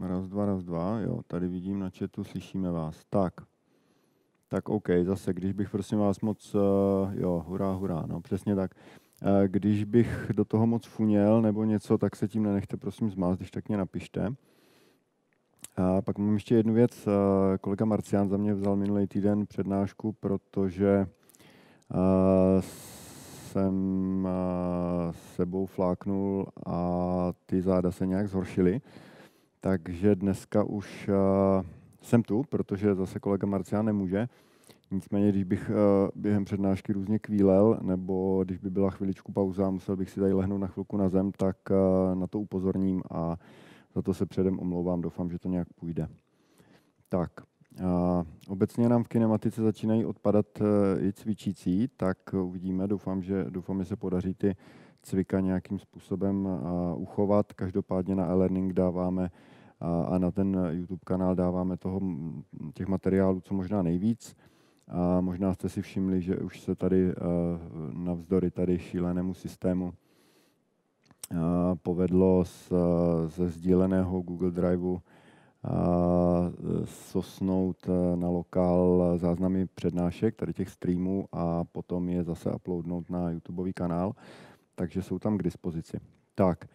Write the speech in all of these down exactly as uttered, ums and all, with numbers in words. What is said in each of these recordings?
raz, dva, raz, dva, jo, tady vidím na chatu, slyšíme vás. Tak, tak OK, zase, když bych prosím vás moc, jo, hurá, hurá, no přesně tak. Když bych do toho moc funěl nebo něco, tak se tím nenechte prosím zmást, když tak mě napište. A pak mám ještě jednu věc. Kolega Marcián za mě vzal minulý týden přednášku, protože jsem sebou fláknul a ty záda se nějak zhoršily. Takže dneska už jsem tu, protože zase kolega Marcián nemůže. Nicméně, když bych během přednášky různě kvílel, nebo když by byla chviličku pauza, musel bych si tady lehnout na chvilku na zem, tak na to upozorním a za to se předem omlouvám, doufám, že to nějak půjde. Tak, a obecně nám v kinematice začínají odpadat i cvičící, tak uvidíme, doufám, že, doufám, že se podaří ty cvika nějakým způsobem uchovat. Každopádně na e-learning dáváme a na ten YouTube kanál dáváme toho, těch materiálů co možná nejvíc. A možná jste si všimli, že už se tady navzdory tady šílenému systému povedlo z, ze sdíleného Google Driveu sosnout na lokál záznamy přednášek, tady těch streamů a potom je zase uploadnout na YouTubeový kanál, takže jsou tam k dispozici. Tak,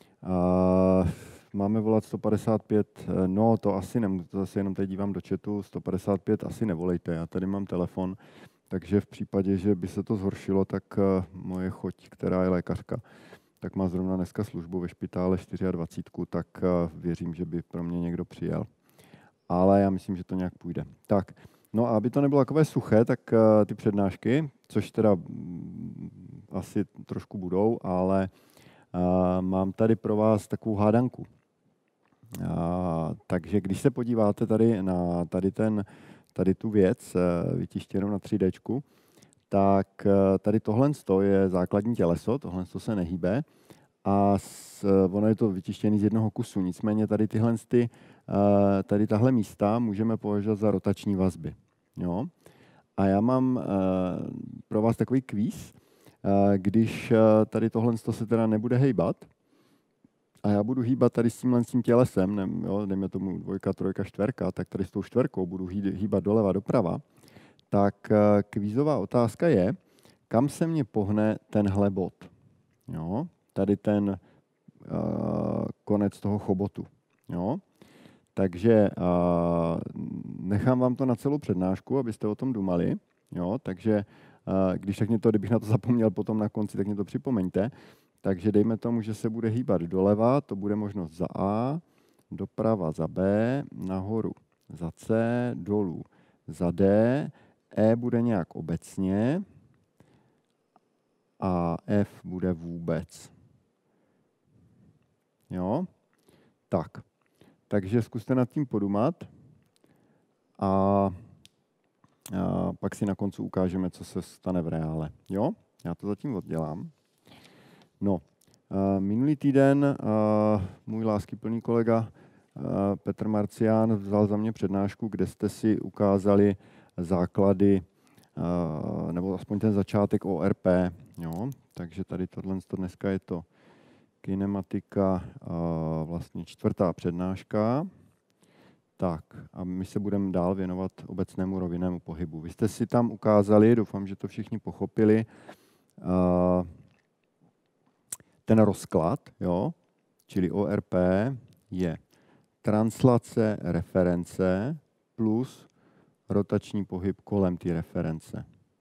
máme volat sto padesát pět, no to asi nemůžu, to zase jenom teď dívám do chatu, sto padesát pět asi nevolejte, já tady mám telefon, takže v případě, že by se to zhoršilo, tak moje choť, která je lékařka, tak má zrovna dneska službu ve špitále dvacet čtyři, tak věřím, že by pro mě někdo přijel. Ale já myslím, že to nějak půjde. Tak, no a aby to nebylo takové suché, tak ty přednášky, což teda asi trošku budou, ale mám tady pro vás takovou hádanku. Takže když se podíváte tady na tady, ten, tady tu věc vytištěnou na tři déčku, tak tady tohle je základní těleso, tohle se nehýbe a s, ono je to vytištěné z jednoho kusu. Nicméně tady tyhle, ty, tady tahle místa můžeme považovat za rotační vazby. Jo? A já mám pro vás takový kvíz, když tady tohle se teda nebude hejbat a já budu hýbat tady s tímhle s tím tělesem, ne, jo, dejme tomu dvojka, trojka, čtverka, tak tady s tou čtverkou budu hýbat doleva, doprava, tak kvízová otázka je, kam se mě pohne tenhle bod. Jo? Tady ten uh, konec toho chobotu. Jo? Takže uh, nechám vám to na celou přednášku, abyste o tom dumali. Jo? Takže uh, když tak mě to, kdybych na to zapomněl potom na konci, tak mě to připomeňte. Takže dejme tomu, že se bude hýbat doleva, to bude možnost za A, doprava za B, nahoru za C, dolů za D, E bude nějak obecně a F bude vůbec. Jo? Tak. Takže zkuste nad tím podumat a, a pak si na konci ukážeme, co se stane v reále. Jo? Já to zatím oddělám. No, minulý týden můj láskyplný kolega Petr Marcián vzal za mě přednášku, kde jste si ukázali základy, nebo aspoň ten začátek O R P. Jo? Takže tady tohle dneska je to kinematika, vlastně čtvrtá přednáška. Tak a my se budeme dál věnovat obecnému rovinnému pohybu. Vy jste si tam ukázali, doufám, že to všichni pochopili, ten rozklad, jo? Čili O R P je translace reference plus rotační pohyb kolem té reference.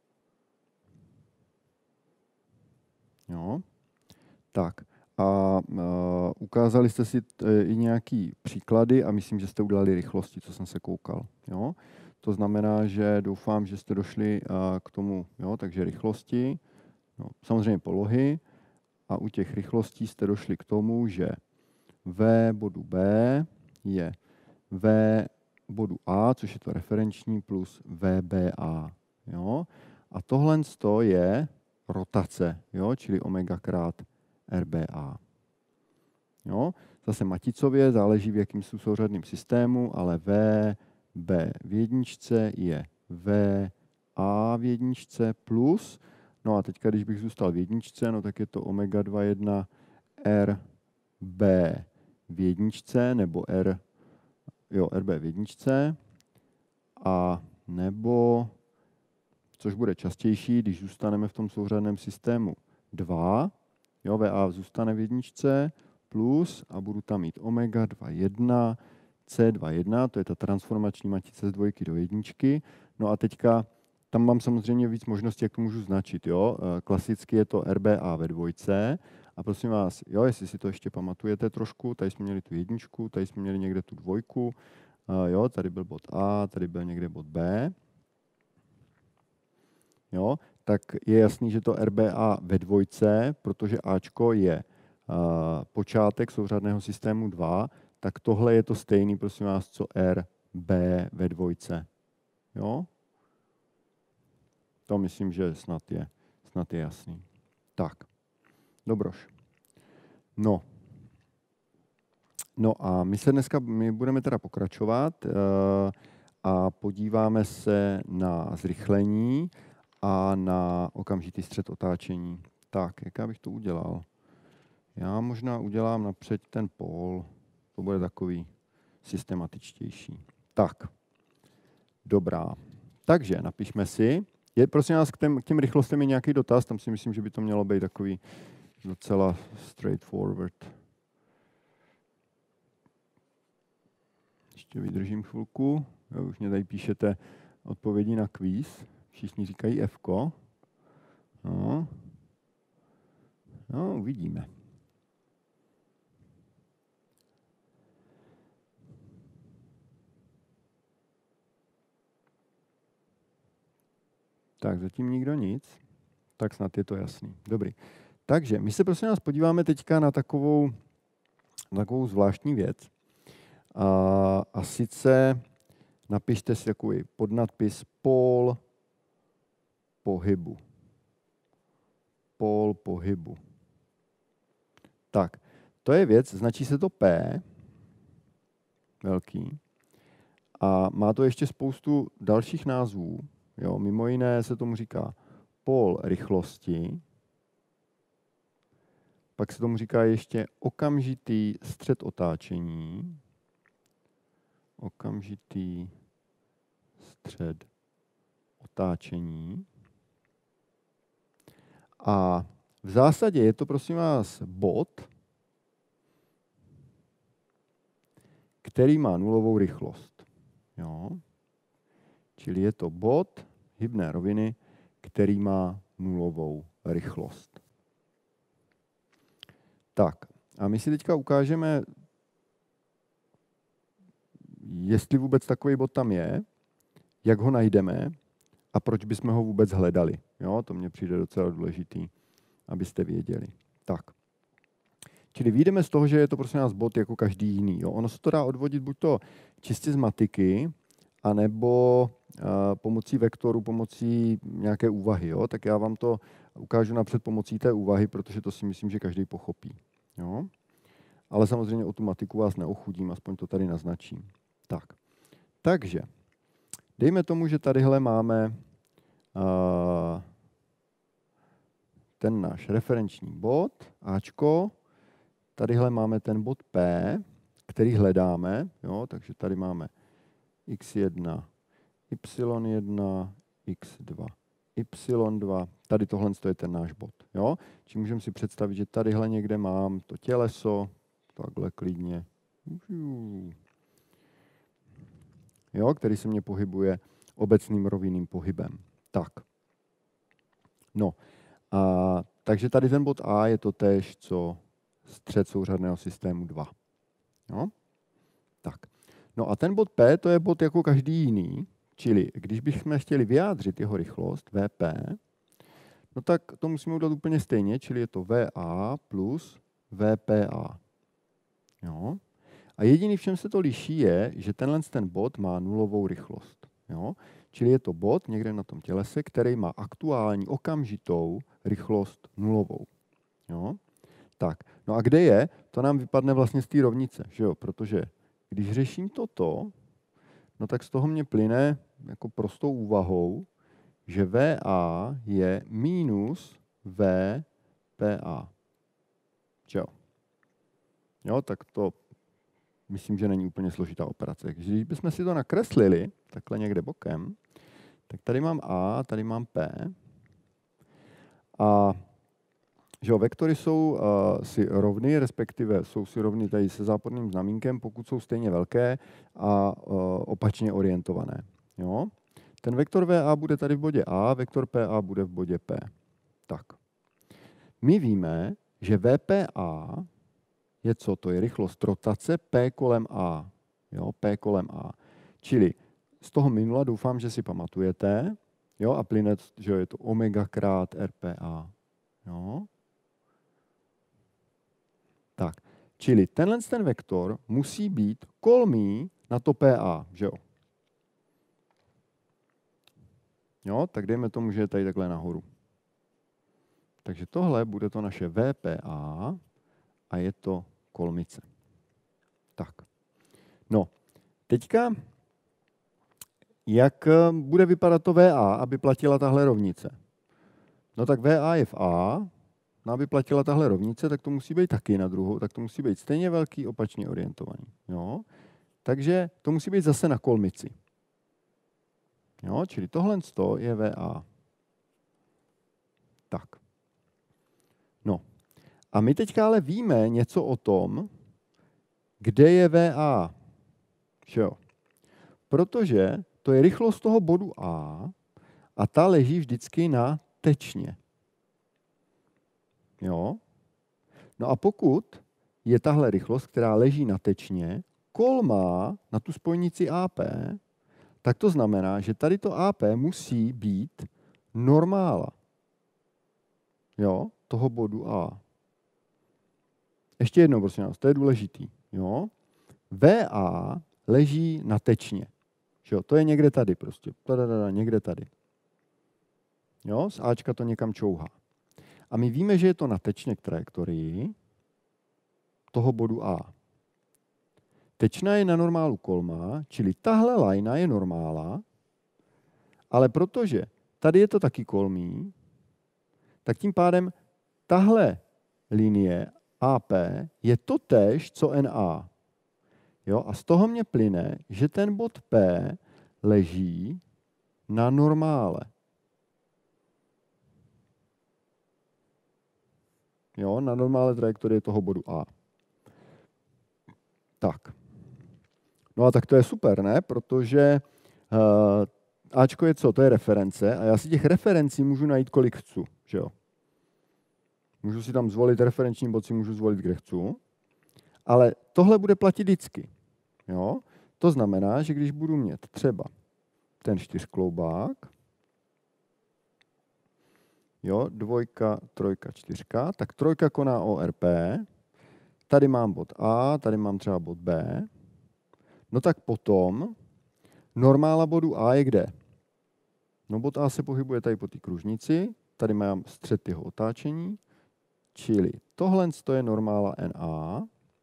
Jo? Tak a uh, ukázali jste si t, i nějaký příklady a myslím, že jste udělali rychlosti, co jsem se koukal. Jo? To znamená, že doufám, že jste došli uh, k tomu, jo? Takže rychlosti, no, samozřejmě polohy a u těch rychlostí jste došli k tomu, že V bodu B je V bodu A, což je to referenční, plus V B A. Jo? A tohle je rotace, jo? Čili omega krát R B A. Jo? Zase maticově záleží, v jakým jsou souřadným systému, ale V B v jedničce je V A v jedničce plus, no a teďka, když bych zůstal v jedničce, no tak je to omega dva jedna R B v jedničce nebo R jo, R B v jedničce, a nebo, což bude častější, když zůstaneme v tom souřadném systému dva, jo, V A zůstane v jedničce, plus, a budu tam mít omega dva jedna, C dva jedna, to je ta transformační matice z dvojky do jedničky. No a teďka tam mám samozřejmě víc možností, jak to můžu značit. Jo? Klasicky je to R B A ve dvojce. A prosím vás, jo, jestli si to ještě pamatujete trošku, tady jsme měli tu jedničku, tady jsme měli někde tu dvojku, jo, tady byl bod A, tady byl někde bod B. Jo, tak je jasný, že to R B A ve dvojce, protože Ačko je uh, počátek souřadného systému dva, tak tohle je to stejný, prosím vás, co R B ve dvojce. Jo? To myslím, že snad je, snad je jasný. Tak, dobroš. No. No a my se dneska, my budeme teda pokračovat uh, a podíváme se na zrychlení a na okamžitý střed otáčení. Tak, jak já bych to udělal? Já možná udělám napřed ten pól, to bude takový systematičtější. Tak, dobrá. Takže napišme si. Je, prosím vás, k těm, k těm rychlostem je nějaký dotaz, tam si myslím, že by to mělo být takový docela straightforward. Ještě vydržím chvilku. Jo, už mě tady píšete odpovědi na kvíz. Všichni říkají F-ko. No. No, uvidíme. Tak, zatím nikdo nic. Tak snad je to jasný. Dobrý. Takže my se prosím nás podíváme teďka na takovou, na takovou zvláštní věc. A, a sice napište si takový podnadpis pól pohybu. Pól pohybu. Tak, to je věc, značí se to P, velký, a má to ještě spoustu dalších názvů. Jo, mimo jiné se tomu říká pól rychlosti, pak se tomu říká ještě okamžitý střed otáčení, okamžitý střed otáčení. A v zásadě je to, prosím vás, bod, který má nulovou rychlost. Jo? Čili je to bod hybné roviny, který má nulovou rychlost. Tak, a my si teďka ukážeme, jestli vůbec takový bod tam je, jak ho najdeme a proč bychom ho vůbec hledali. Jo, to mně přijde docela důležitý, abyste věděli. Tak. Čili vyjdeme z toho, že je to prosím nás bod jako každý jiný. Jo. Ono se to dá odvodit buď to čistě z matiky, anebo uh, pomocí vektoru, pomocí nějaké úvahy. Jo. Tak já vám to ukážu napřed pomocí té úvahy, protože to si myslím, že každý pochopí. Jo. Ale samozřejmě o tu matiku vás neochudím, aspoň to tady naznačím. Tak. Takže, dejme tomu, že tadyhle máme uh, ten náš referenční bod, Ačko, tadyhle máme ten bod P, který hledáme, jo, takže tady máme x jedna, y jedna, x dva, y dva, tady tohle je ten náš bod. Jo. Či můžeme si představit, že tadyhle někde mám to těleso, takhle klidně, jo, který se mě pohybuje obecným rovinným pohybem. Tak. No, a, takže tady ten bod A je to též, co střed souřadného systému dva. Jo? Tak. No a ten bod P, to je bod jako každý jiný, čili když bychom chtěli vyjádřit jeho rychlost, V P, no tak to musíme udělat úplně stejně, čili je to V A plus V P A. Jo? A jediný, v čem se to liší, je, že tenhle ten bod má nulovou rychlost. Jo? Čili je to bod někde na tom tělese, který má aktuální okamžitou rychlost nulovou. Jo? Tak, no a kde je? To nám vypadne vlastně z té rovnice, že jo? Protože když řeším toto, no tak z toho mě plyne jako prostou úvahou, že V A je minus V P A. Jo? Jo, tak to myslím, že není úplně složitá operace. Takže když bychom si to nakreslili, takhle někde bokem, tak tady mám A, tady mám P. A že jo, vektory jsou uh, si rovny, respektive jsou si rovny tady se záporným znamínkem, pokud jsou stejně velké a uh, opačně orientované. Jo? Ten vektor V A bude tady v bodě A, vektor P A bude v bodě P. Tak. My víme, že V P A je co? To je rychlost rotace P kolem A. Jo? P kolem A. Čili z toho minula doufám, že si pamatujete, jo? A plyne, že je to omega krát R P A. Jo? Tak, čili tenhle ten vektor musí být kolmý na to P A, že jo? Jo, tak dejme tomu, že je tady takhle nahoru. Takže tohle bude to naše V P A a je to kolmice. Tak. No, teďka, jak bude vypadat to V A, aby platila tahle rovnice? No tak V A je v A, no aby platila tahle rovnice, tak to musí být taky na druhou, tak to musí být stejně velký, opačně orientovaný. Jo? Takže to musí být zase na kolmici. Jo? Čili tohle je V A. Tak. No. A my teďka ale víme něco o tom, kde je V A. Jo? Protože to je rychlost toho bodu A a ta leží vždycky na tečně. Jo? No a pokud je tahle rychlost, která leží na tečně, kolmá na tu spojnici A P, tak to znamená, že tady to A P musí být normála. Jo? Toho bodu A. Ještě jednou, prosím vás, to je důležitý. Jo? V A leží na tečně. Jo? To je někde tady prostě. Tadadada, někde tady. Jo? Z Ačka to někam čouhá. A my víme, že je to na tečně k trajektorii toho bodu A. Tečna je na normálu kolmá, čili tahle lajna je normála, ale protože tady je to taky kolmý, tak tím pádem tahle linie A P je totéž, co N A. Jo? A z toho mě plyne, že ten bod P leží na normále. Jo? Na normále trajektorie toho bodu A. Tak. No a tak to je super, ne? Protože uh, Ačko je co? To je reference a já si těch referencí můžu najít, kolik chci. Že jo? Můžu si tam zvolit referenční bod, si můžu zvolit, kde chci. Ale tohle bude platit vždycky. Jo? To znamená, že když budu mít třeba ten čtyřkloubák, jo, dvojka, trojka, čtyřka, tak trojka koná O R P, tady mám bod A, tady mám třeba bod B, no tak potom normála bodu A je kde? No bod A se pohybuje tady po té kružnici, tady mám střed jeho otáčení, čili tohle je normála N A.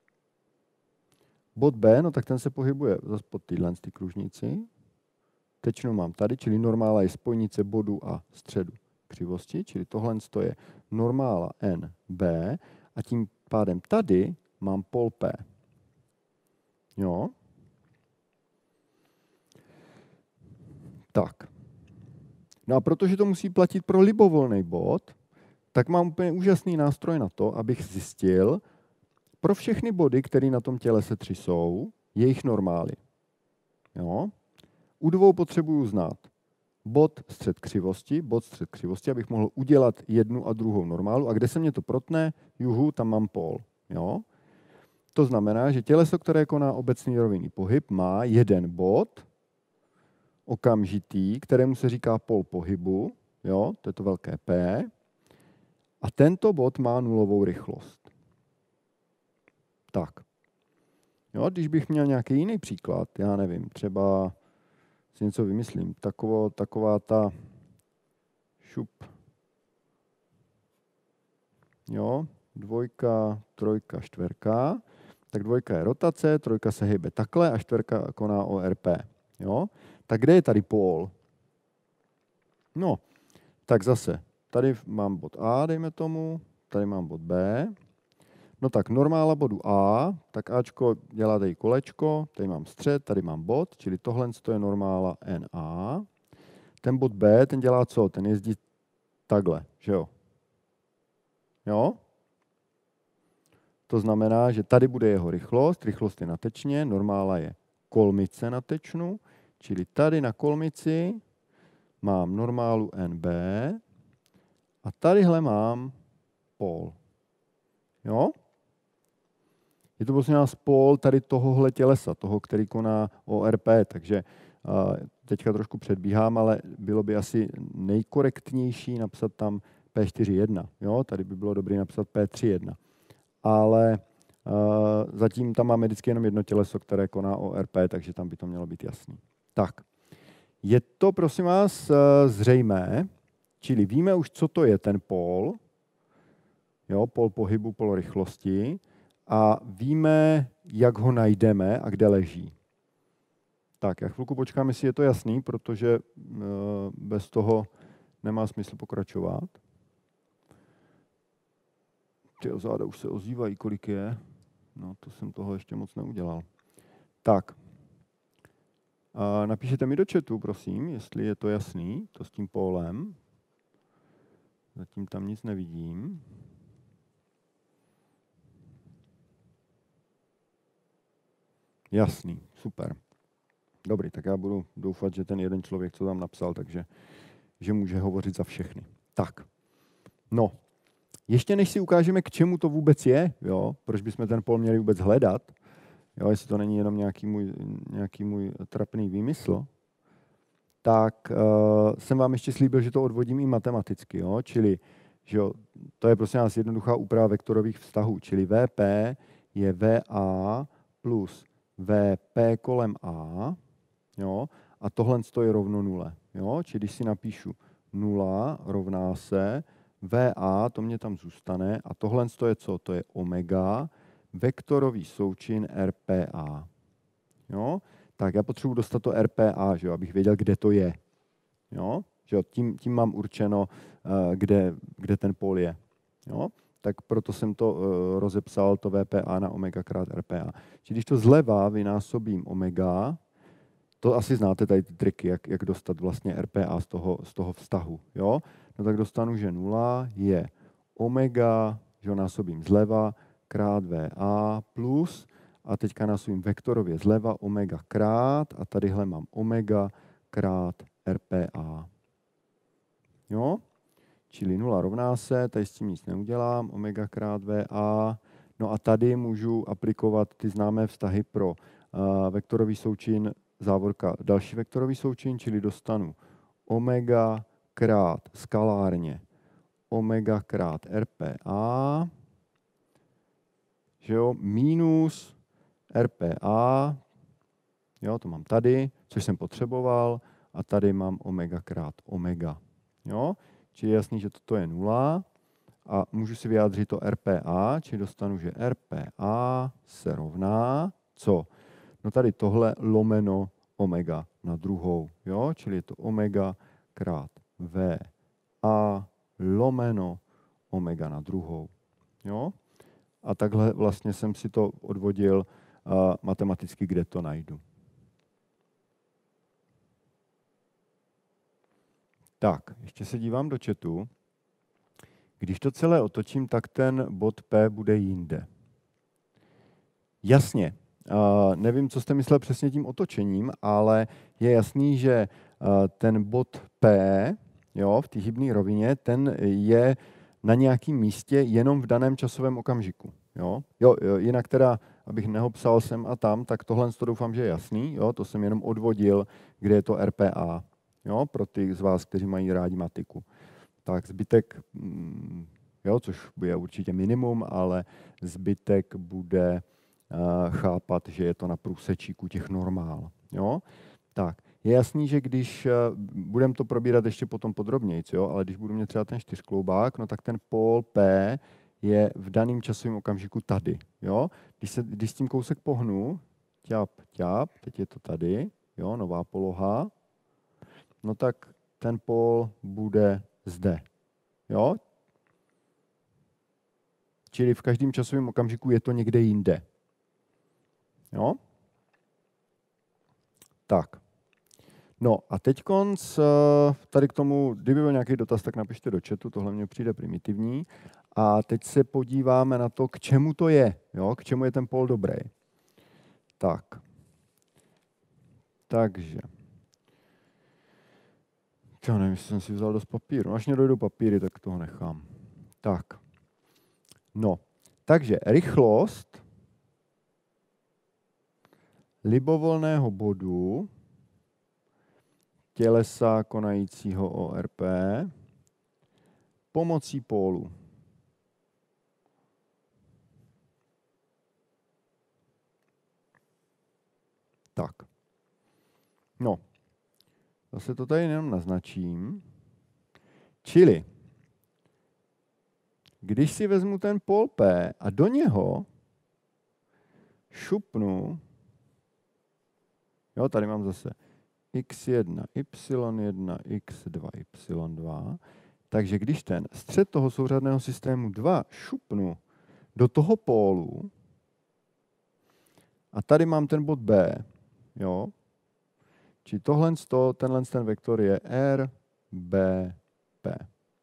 Bod B, no tak ten se pohybuje zase pod téhle kružnici. Tečnu mám tady, čili normála je spojnice bodu a středu křivosti, čili tohle je normála N B a tím pádem tady mám pol P. Jo? Tak. No a protože to musí platit pro libovolný bod, tak mám úplně úžasný nástroj na to, abych zjistil pro všechny body, které na tom tělese tři jsou, jejich normály. Jo? U dvou potřebuju znát bod střed křivosti, bod střed křivosti, abych mohl udělat jednu a druhou normálu. A kde se mě to protne, juhu, tam mám pól. Jo? To znamená, že těleso, které koná obecný rovinný pohyb, má jeden bod, okamžitý, kterému se říká pól pohybu, jo? To je to velké P, a tento bod má nulovou rychlost. Tak. Jo, když bych měl nějaký jiný příklad, já nevím, třeba si něco vymyslím, taková, taková ta šup, jo, dvojka, trojka, čtverka, tak dvojka je rotace, trojka se hýbe takhle a čtverka koná O R P. Jo? Tak kde je tady pól? No, tak zase, tady mám bod A, dejme tomu, tady mám bod B. No tak normála bodu A, tak Ačko dělá tady kolečko, tady mám střed, tady mám bod, čili tohle je normála N A. Ten bod B, ten dělá co? Ten jezdí takhle, že jo? Jo? To znamená, že tady bude jeho rychlost, rychlost je na tečně, normála je kolmice na tečnu, čili tady na kolmici mám normálu N B a tadyhle mám pól. Jo? Je to prostě nás pól tady tohohle tělesa, toho, který koná O R P, takže uh, teďka trošku předbíhám, ale bylo by asi nejkorektnější napsat tam P čtyři jedna. Jo? Tady by bylo dobré napsat P tři jedna. Ale uh, zatím tam máme vždycky jenom jedno těleso, které koná O R P, takže tam by to mělo být jasný. Tak, je to prosím vás uh, zřejmé, čili víme už, co to je ten pól, jo, pól pohybu, pól rychlosti, a víme, jak ho najdeme a kde leží. Tak, já chvilku počkám, jestli je to jasný, protože uh, bez toho nemá smysl pokračovat. Ty záda už se ozývají, kolik je. No, to jsem toho ještě moc neudělal. Tak. A napíšete mi do chatu, prosím, jestli je to jasný, to s tím pólem. Zatím tam nic nevidím. Jasný, super. Dobrý, tak já budu doufat, že ten jeden člověk, co tam napsal, takže že může hovořit za všechny. Tak, no. Ještě než si ukážeme, k čemu to vůbec je, jo, proč bychom ten pól měli vůbec hledat, jo, jestli to není jenom nějaký můj, nějaký můj trapný výmysl, tak uh, jsem vám ještě slíbil, že to odvodím i matematicky, jo, čili že jo, to je prostě nás jednoduchá úprava vektorových vztahů, čili V P je V A plus V P kolem A, jo, a tohle je rovno nule, jo, čili když si napíšu nula rovná se V A, to mě tam zůstane, a tohle je co? To je omega, vektorový součin R P A. Jo? Tak já potřebuji dostat to R P A, že jo, abych věděl, kde to je. Jo? Že jo? Tím, tím mám určeno, uh, kde, kde ten pól je. Jo? Tak proto jsem to uh, rozepsal, to V P A na omega krát R P A. Čili když to zleva vynásobím omega, to asi znáte tady ty triky, jak, jak dostat vlastně R P A z toho, z toho vztahu. Jo? No tak dostanu, že nula je omega, že ho násobím zleva, krát V A plus, a teďka násobím vektorově zleva, omega krát, a tadyhle mám omega krát R P A. Jo? Čili nula rovná se, tady s tím nic neudělám, omega krát V A. No a tady můžu aplikovat ty známé vztahy pro uh, vektorový součin závorka další vektorový součin, čili dostanu omega krát skalárně omega krát R P A, že jo, minus R P A, jo, to mám tady, což jsem potřeboval, a tady mám omega krát omega, jo, čili je jasný, že toto je nula, a můžu si vyjádřit to R P A, čili dostanu, že R P A se rovná, co? No tady tohle lomeno omega na druhou, jo? Čili je to omega krát V A lomeno omega na druhou. Jo? A takhle vlastně jsem si to odvodil uh, matematicky, kde to najdu. Tak, ještě se dívám do chatu. Když to celé otočím, tak ten bod P bude jinde. Jasně. Uh, nevím, co jste myslel přesně tím otočením, ale je jasný, že uh, ten bod P, jo, v té hybné rovině, ten je na nějakém místě jenom v daném časovém okamžiku. Jo? Jo, jo, jinak teda, abych nehopsal sem a tam, tak tohle to doufám, že je jasný. Jo? To jsem jenom odvodil, kde je to R P A. Jo? Pro ty z vás, kteří mají rádi matiku. Tak zbytek, jo, což bude určitě minimum, ale zbytek bude chápat, že je to na průsečíku těch normál. Jo? Tak, je jasný, že když budeme to probírat ještě potom podrobněji, jo? Ale když budu mít třeba ten čtyřkloubák, no tak ten pól P je v daném časovém okamžiku tady. Jo? Když, se, když s tím kousek pohnu, ťap, ťap, teď je to tady, jo? Nová poloha, no tak ten pól bude zde. Jo? čili v každém časovém okamžiku je to někde jinde. Jo? Tak. No a teď konc, tady k tomu, kdyby byl nějaký dotaz, tak napište do chatu, tohle mně přijde primitivní. A teď se podíváme na to, k čemu to je, jo? K čemu je ten pól dobrý. Tak. Takže. Já nevím, jestli jsem si vzal dost papíru. Až mě dojdou papíry, tak toho nechám. Tak. No, takže rychlost libovolného bodu tělesa konajícího O R P pomocí pólu. Tak. No. Zase to tady jenom naznačím. Čili, když si vezmu ten pól P a do něho šupnu, jo, tady mám zase x jedna, y jedna, x dva, y dva, takže když ten střed toho souřadného systému dva šupnu do toho pólu, a tady mám ten bod B, jo, či tohle, tenhle ten vektor je R, B, P.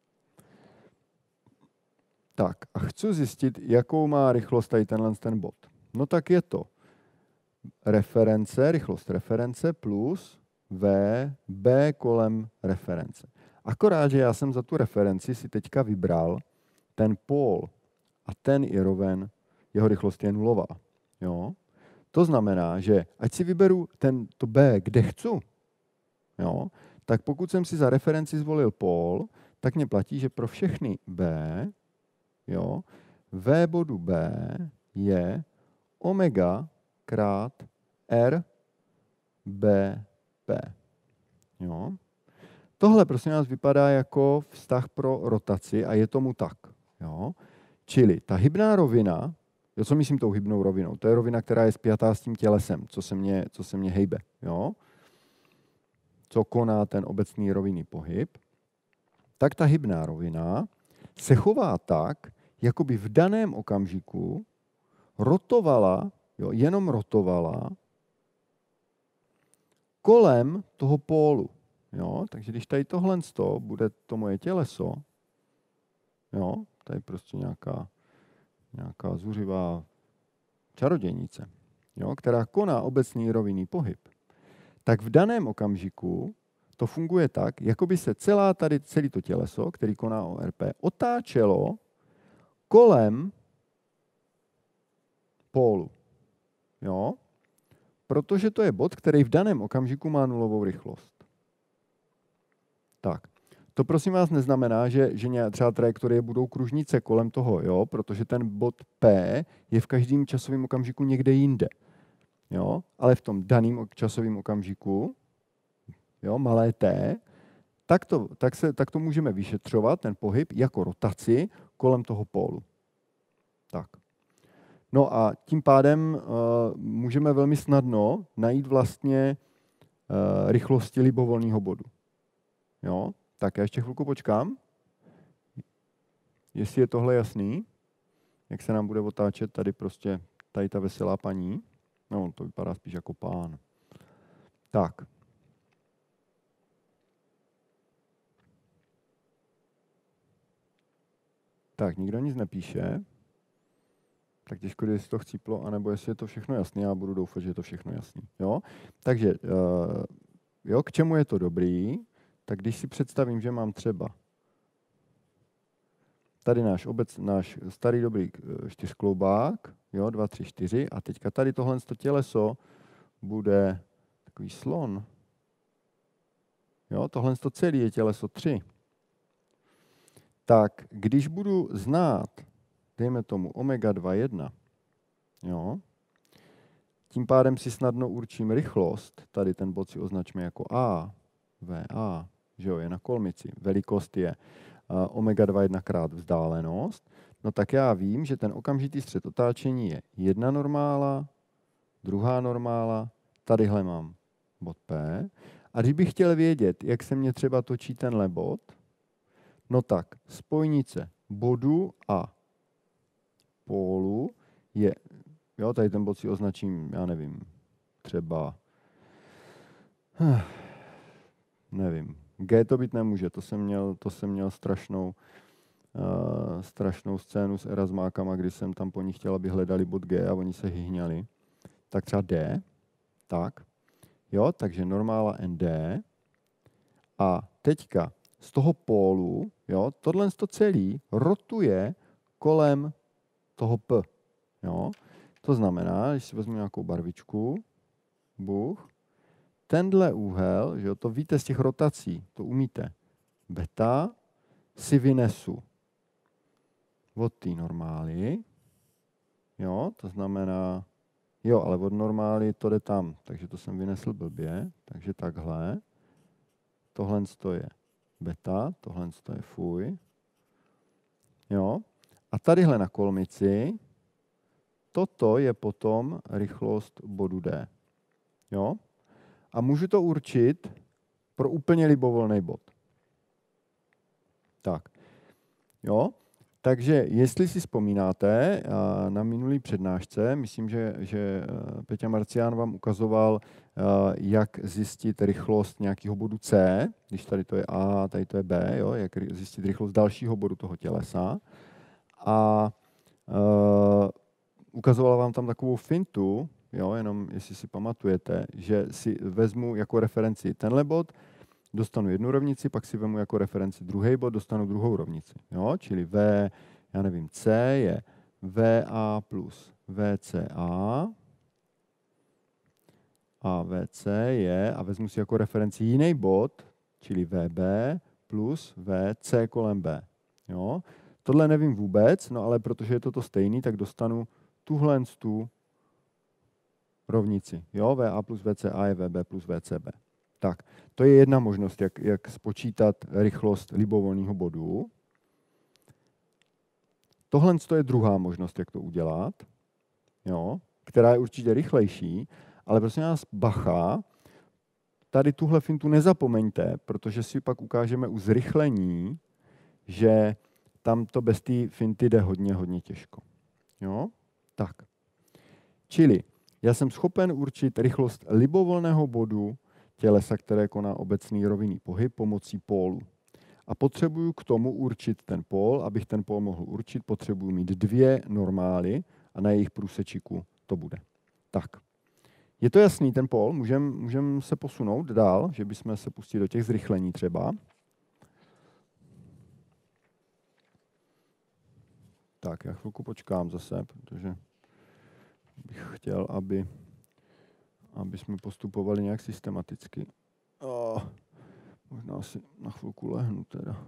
Tak a chci zjistit, jakou má rychlost tady tenhle ten bod. No tak je to reference, rychlost reference plus V, B kolem reference. Akorát, že já jsem za tu referenci si teďka vybral ten pól a ten je roven, jeho rychlost je nulová. Jo? To znamená, že ať si vyberu ten, to B, kde chci, jo, tak pokud jsem si za referenci zvolil pól, tak mě platí, že pro všechny B, jo, V bodu B je omega krát R, B, P. Jo. Tohle prosím nás vypadá jako vztah pro rotaci a je tomu tak. Jo. Čili ta hybná rovina, jo, co myslím tou hybnou rovinou? To je rovina, která je spjatá s tím tělesem, co se mě, co se mě hejbe. Jo. Co koná ten obecný rovinný pohyb. Tak ta hybná rovina se chová tak, jako by v daném okamžiku rotovala, jo, jenom rotovala kolem toho pólu. Jo? Takže když tady tohle bude to moje těleso, jo, tady prostě nějaká, nějaká zuřivá čarodějnice, jo, která koná obecný rovinný pohyb, tak v daném okamžiku to funguje tak, jako by se celá tady, celé to těleso, který koná O R P, otáčelo kolem pólu. Jo? Protože to je bod, který v daném okamžiku má nulovou rychlost. Tak. To prosím vás neznamená, že, že třeba trajektorie budou kružnice kolem toho, jo? Protože ten bod P je v každém časovém okamžiku někde jinde. Jo? Ale v tom daném časovém okamžiku, jo, malé t, tak to, tak, se, tak to můžeme vyšetřovat, ten pohyb, jako rotaci kolem toho pólu. Tak. No a tím pádem uh, můžeme velmi snadno najít vlastně uh, rychlosti libovolného bodu. Jo? Tak já ještě chvilku počkám. Jestli je tohle jasný, jak se nám bude otáčet tady prostě tady ta veselá paní. No, to vypadá spíš jako pán. Tak. Tak, nikdo nic nepíše. Tak těžko, jestli to chcíplo, anebo jestli je to všechno jasné, já budu doufat, že je to všechno jasné. Jo? Takže, uh, jo, k čemu je to dobrý? Tak když si představím, že mám třeba tady náš, obec, náš starý dobrý čtyřkloubák, jo, dva, tři, čtyři, a teďka tady tohle těleso bude takový slon. Jo, tohle celé je těleso tři. Tak když budu znát, dejme tomu omega dva jedna, jo, tím pádem si snadno určím rychlost, tady ten bod si označíme jako A, V A, že jo, je na kolmici, velikost je uh, omega dva jedna krát vzdálenost, no tak já vím, že ten okamžitý střed otáčení je jedna normála, druhá normála, tadyhle mám bod P. A když bych chtěl vědět, jak se mě třeba točí tenhle bod, no tak spojnice bodu a pólu je, jo, tady ten bod si označím, já nevím, třeba, hm, nevím, G to být nemůže, to jsem měl, to jsem měl strašnou, uh, strašnou scénu s Erasmákama, kdy jsem tam po nich chtěl, aby hledali bod G a oni se hyhňali. Tak třeba D, tak, jo, takže normála N D a teďka z toho pólu, jo, tohle to celý rotuje kolem toho P, jo. To znamená, když si vezmu nějakou barvičku, buch, tenhle úhel, že jo, to víte z těch rotací, to umíte, beta si vynesu od té normály, jo, to znamená, jo, ale od normály to jde tam, takže to jsem vynesl blbě, takže takhle, tohle je beta, tohle je fuj, jo, a tadyhle na kolmici, toto je potom rychlost bodu D, jo, a můžu to určit pro úplně libovolný bod. Tak, jo, takže jestli si vzpomínáte na minulý přednášce, myslím, že, že Peťa Marcián vám ukazoval, jak zjistit rychlost nějakého bodu C, když tady to je A, tady to je B, jo, jak zjistit rychlost dalšího bodu toho tělesa. A uh, ukazovala vám tam takovou fintu, jo, jenom jestli si pamatujete, že si vezmu jako referenci tenhle bod, dostanu jednu rovnici, pak si vemu jako referenci druhý bod, dostanu druhou rovnici. Jo? Čili V, já nevím, C je V A plus V C A a V C je, a vezmu si jako referenci jiný bod, čili V B plus V C kolem B. Jo? Tohle nevím vůbec, no ale protože je to to stejný, tak dostanu tuhle tu rovnici. Jo? V A plus V C A je V B plus V C B. Tak, to je jedna možnost, jak, jak spočítat rychlost libovolného bodu. Tohle je druhá možnost, jak to udělat, jo, která je určitě rychlejší, ale prosím vás, bacha, tady tuhle fintu nezapomeňte, protože si pak ukážeme u zrychlení, že tam to bez té finty jde hodně, hodně těžko. Jo? Tak. Čili já jsem schopen určit rychlost libovolného bodu tělesa, které koná obecný rovinný pohyb pomocí pólu. A potřebuju k tomu určit ten pól. Abych ten pól mohl určit, potřebuju mít dvě normály a na jejich průsečiku to bude. Tak. Je to jasný ten pól? Můžeme můžem se posunout dál, že bychom se pustili do těch zrychlení třeba. Tak, já chvilku počkám zase, protože bych chtěl, aby, aby jsme postupovali nějak systematicky. Oh, možná si na chvilku lehnu teda.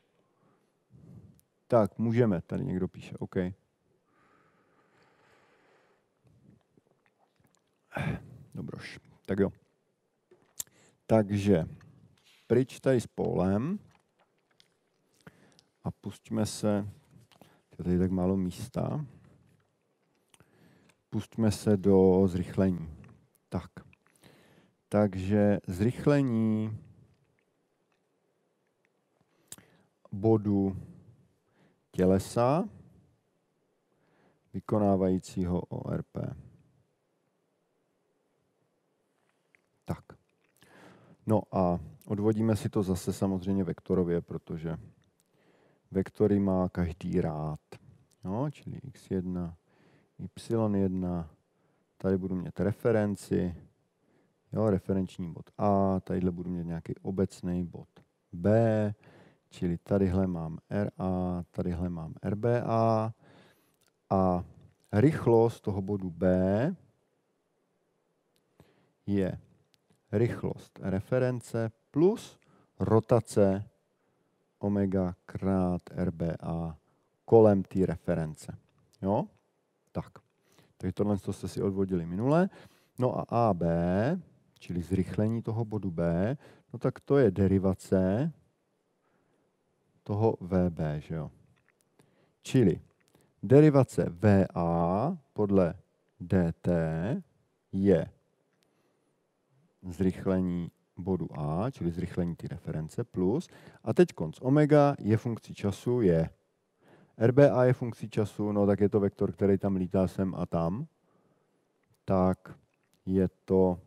Tak, můžeme, tady někdo píše, OK. Dobroš, tak jo. Takže pryč tady s pólem a pustíme se, tady je tak málo místa, pustíme se do zrychlení. Tak, takže zrychlení bodu tělesa vykonávajícího O R P. Tak. No a odvodíme si to zase samozřejmě vektorově, protože vektory má každý rád. No, čili x jedna, y jedna, tady budu mít referenci, jo, referenční bod A, tadyhle budu mít nějaký obecný bod B, čili tadyhle mám R A, tadyhle mám R B A a rychlost toho bodu B je rychlost reference plus rotace omega krát R B A kolem té reference. Jo? Tak. Takže tohle jste si odvodili minule. No a A B, čili zrychlení toho bodu B, no tak to je derivace toho V B, že jo. Čili derivace V A podle D T je zrychlení bodu A, čili zrychlení té reference, plus. A teď konc omega je funkcí času, je R B A je funkcí času, no tak je to vektor, který tam lítá sem a tam. Tak je to,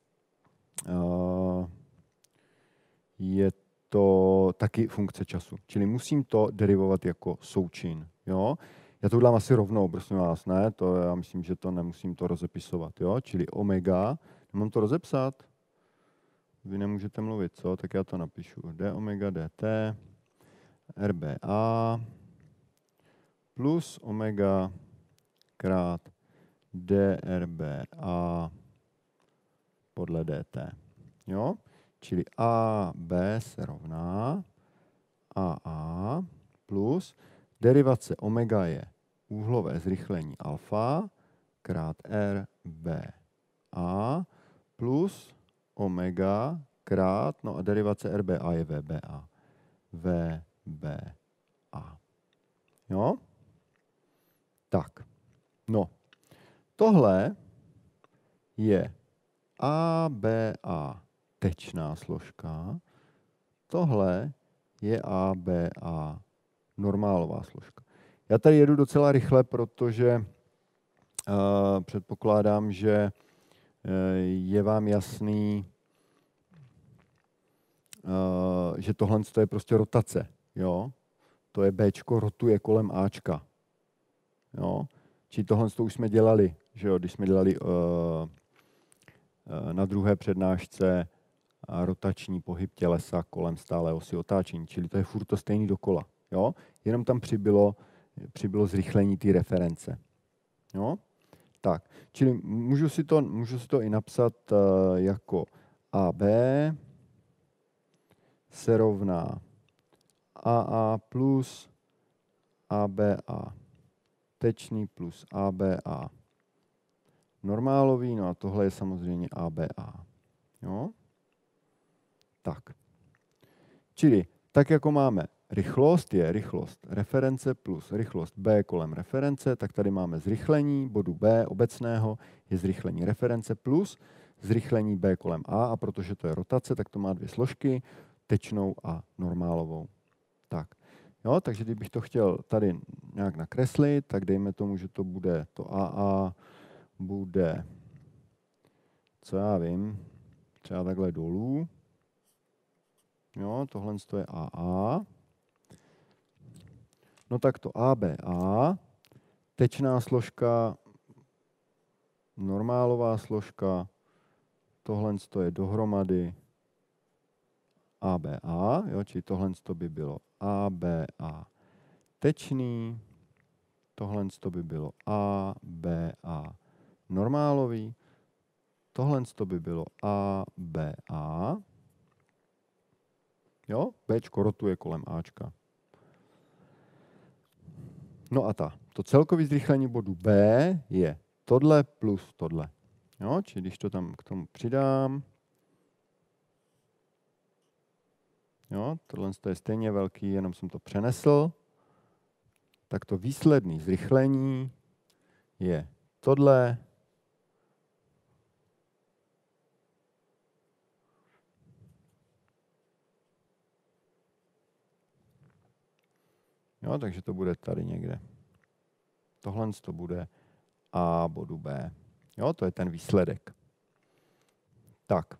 uh, je to taky funkce času. Čili musím to derivovat jako součin. Jo? Já to udělám asi rovnou, prosím vás, ne? To já myslím, že to nemusím to rozepisovat. Jo? Čili omega, nemám to rozepsat? Vy nemůžete mluvit, co? Tak já to napíšu. D omega dt R B A plus omega krát D R B A podle dt. Jo? Čili A B se rovná A A plus derivace omega je úhlové zrychlení alfa krát R B A plus omega krát, no a derivace R B A je V B A. V B A. Jo? Tak. No. Tohle je A B A tečná složka. Tohle je A B A normálová složka. Já tady jedu docela rychle, protože uh, předpokládám, že uh, je vám jasný, uh, že tohle je prostě rotace. Jo? To je Bčko rotuje kolem Ačka. Jo? Či tohle to už jsme dělali, že jo? Když jsme dělali uh, uh, na druhé přednášce a rotační pohyb tělesa kolem stálé osy otáčení. Čili to je furt to stejný dokola. Jo? Jenom tam přibylo, přibylo zrychlení té reference. Jo? Tak, čili můžu si to, můžu si to i napsat uh, jako A B se rovná A A plus A B A tečný plus A B A normálový, no a tohle je samozřejmě A B A. Jo? Tak. Čili tak, jako máme rychlost, je rychlost reference plus rychlost B kolem reference, tak tady máme zrychlení bodu B obecného, je zrychlení reference plus zrychlení B kolem A, a protože to je rotace, tak to má dvě složky, tečnou a normálovou. Tak. Jo, takže kdybych to chtěl tady nějak nakreslit, tak dejme tomu, že to bude to A A, bude, co já vím, třeba takhle dolů. Jo, tohle je A A. No tak to A B A, tečná složka, normálová složka, tohle je dohromady A B A, jo, čili tohle by bylo A B A tečný, tohle by bylo A B A normálový, tohle by bylo A B A, jo, Bčko rotuje kolem Ačka. No a ta, to celkové zrychlení bodu B je tohle plus tohle. Jo, čili když to tam k tomu přidám, jo, tohle je stejně velký, jenom jsem to přenesl, tak to výsledné zrychlení je tohle jo, takže to bude tady někde. Tohle to bude A bodu B. Jo, to je ten výsledek. Tak.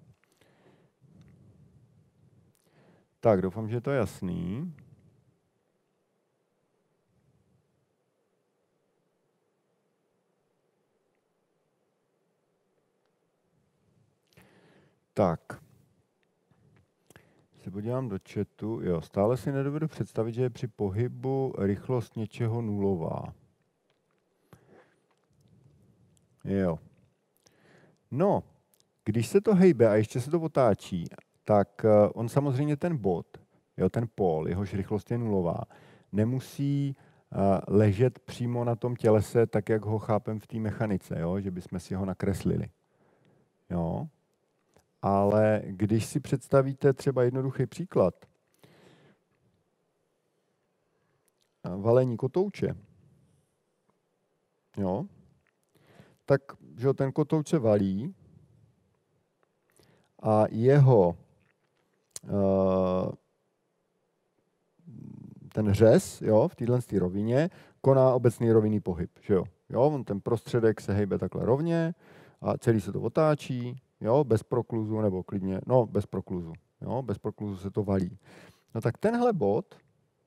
Tak, doufám, že to je jasný. Tak. Se podívám do chatu. Jo, stále si nedovedu představit, že je při pohybu rychlost něčeho nulová. Jo. No, když se to hejbe a ještě se to otáčí, tak on samozřejmě ten bod, jo, ten pól, jehož rychlost je nulová, nemusí uh, ležet přímo na tom tělese, tak jak ho chápem v té mechanice, jo, že bychom si ho nakreslili. Jo. Ale když si představíte třeba jednoduchý příklad, valení kotouče, jo, tak že ten kotouč se valí a jeho uh, ten řez, jo, v téhle rovině koná obecný rovinný pohyb, že jo. Jo, on ten prostředek se hejbe takhle rovně a celý se to otáčí, jo, bez prokluzu nebo klidně, no, bez prokluzu, jo, bez prokluzu se to valí. No tak tenhle bod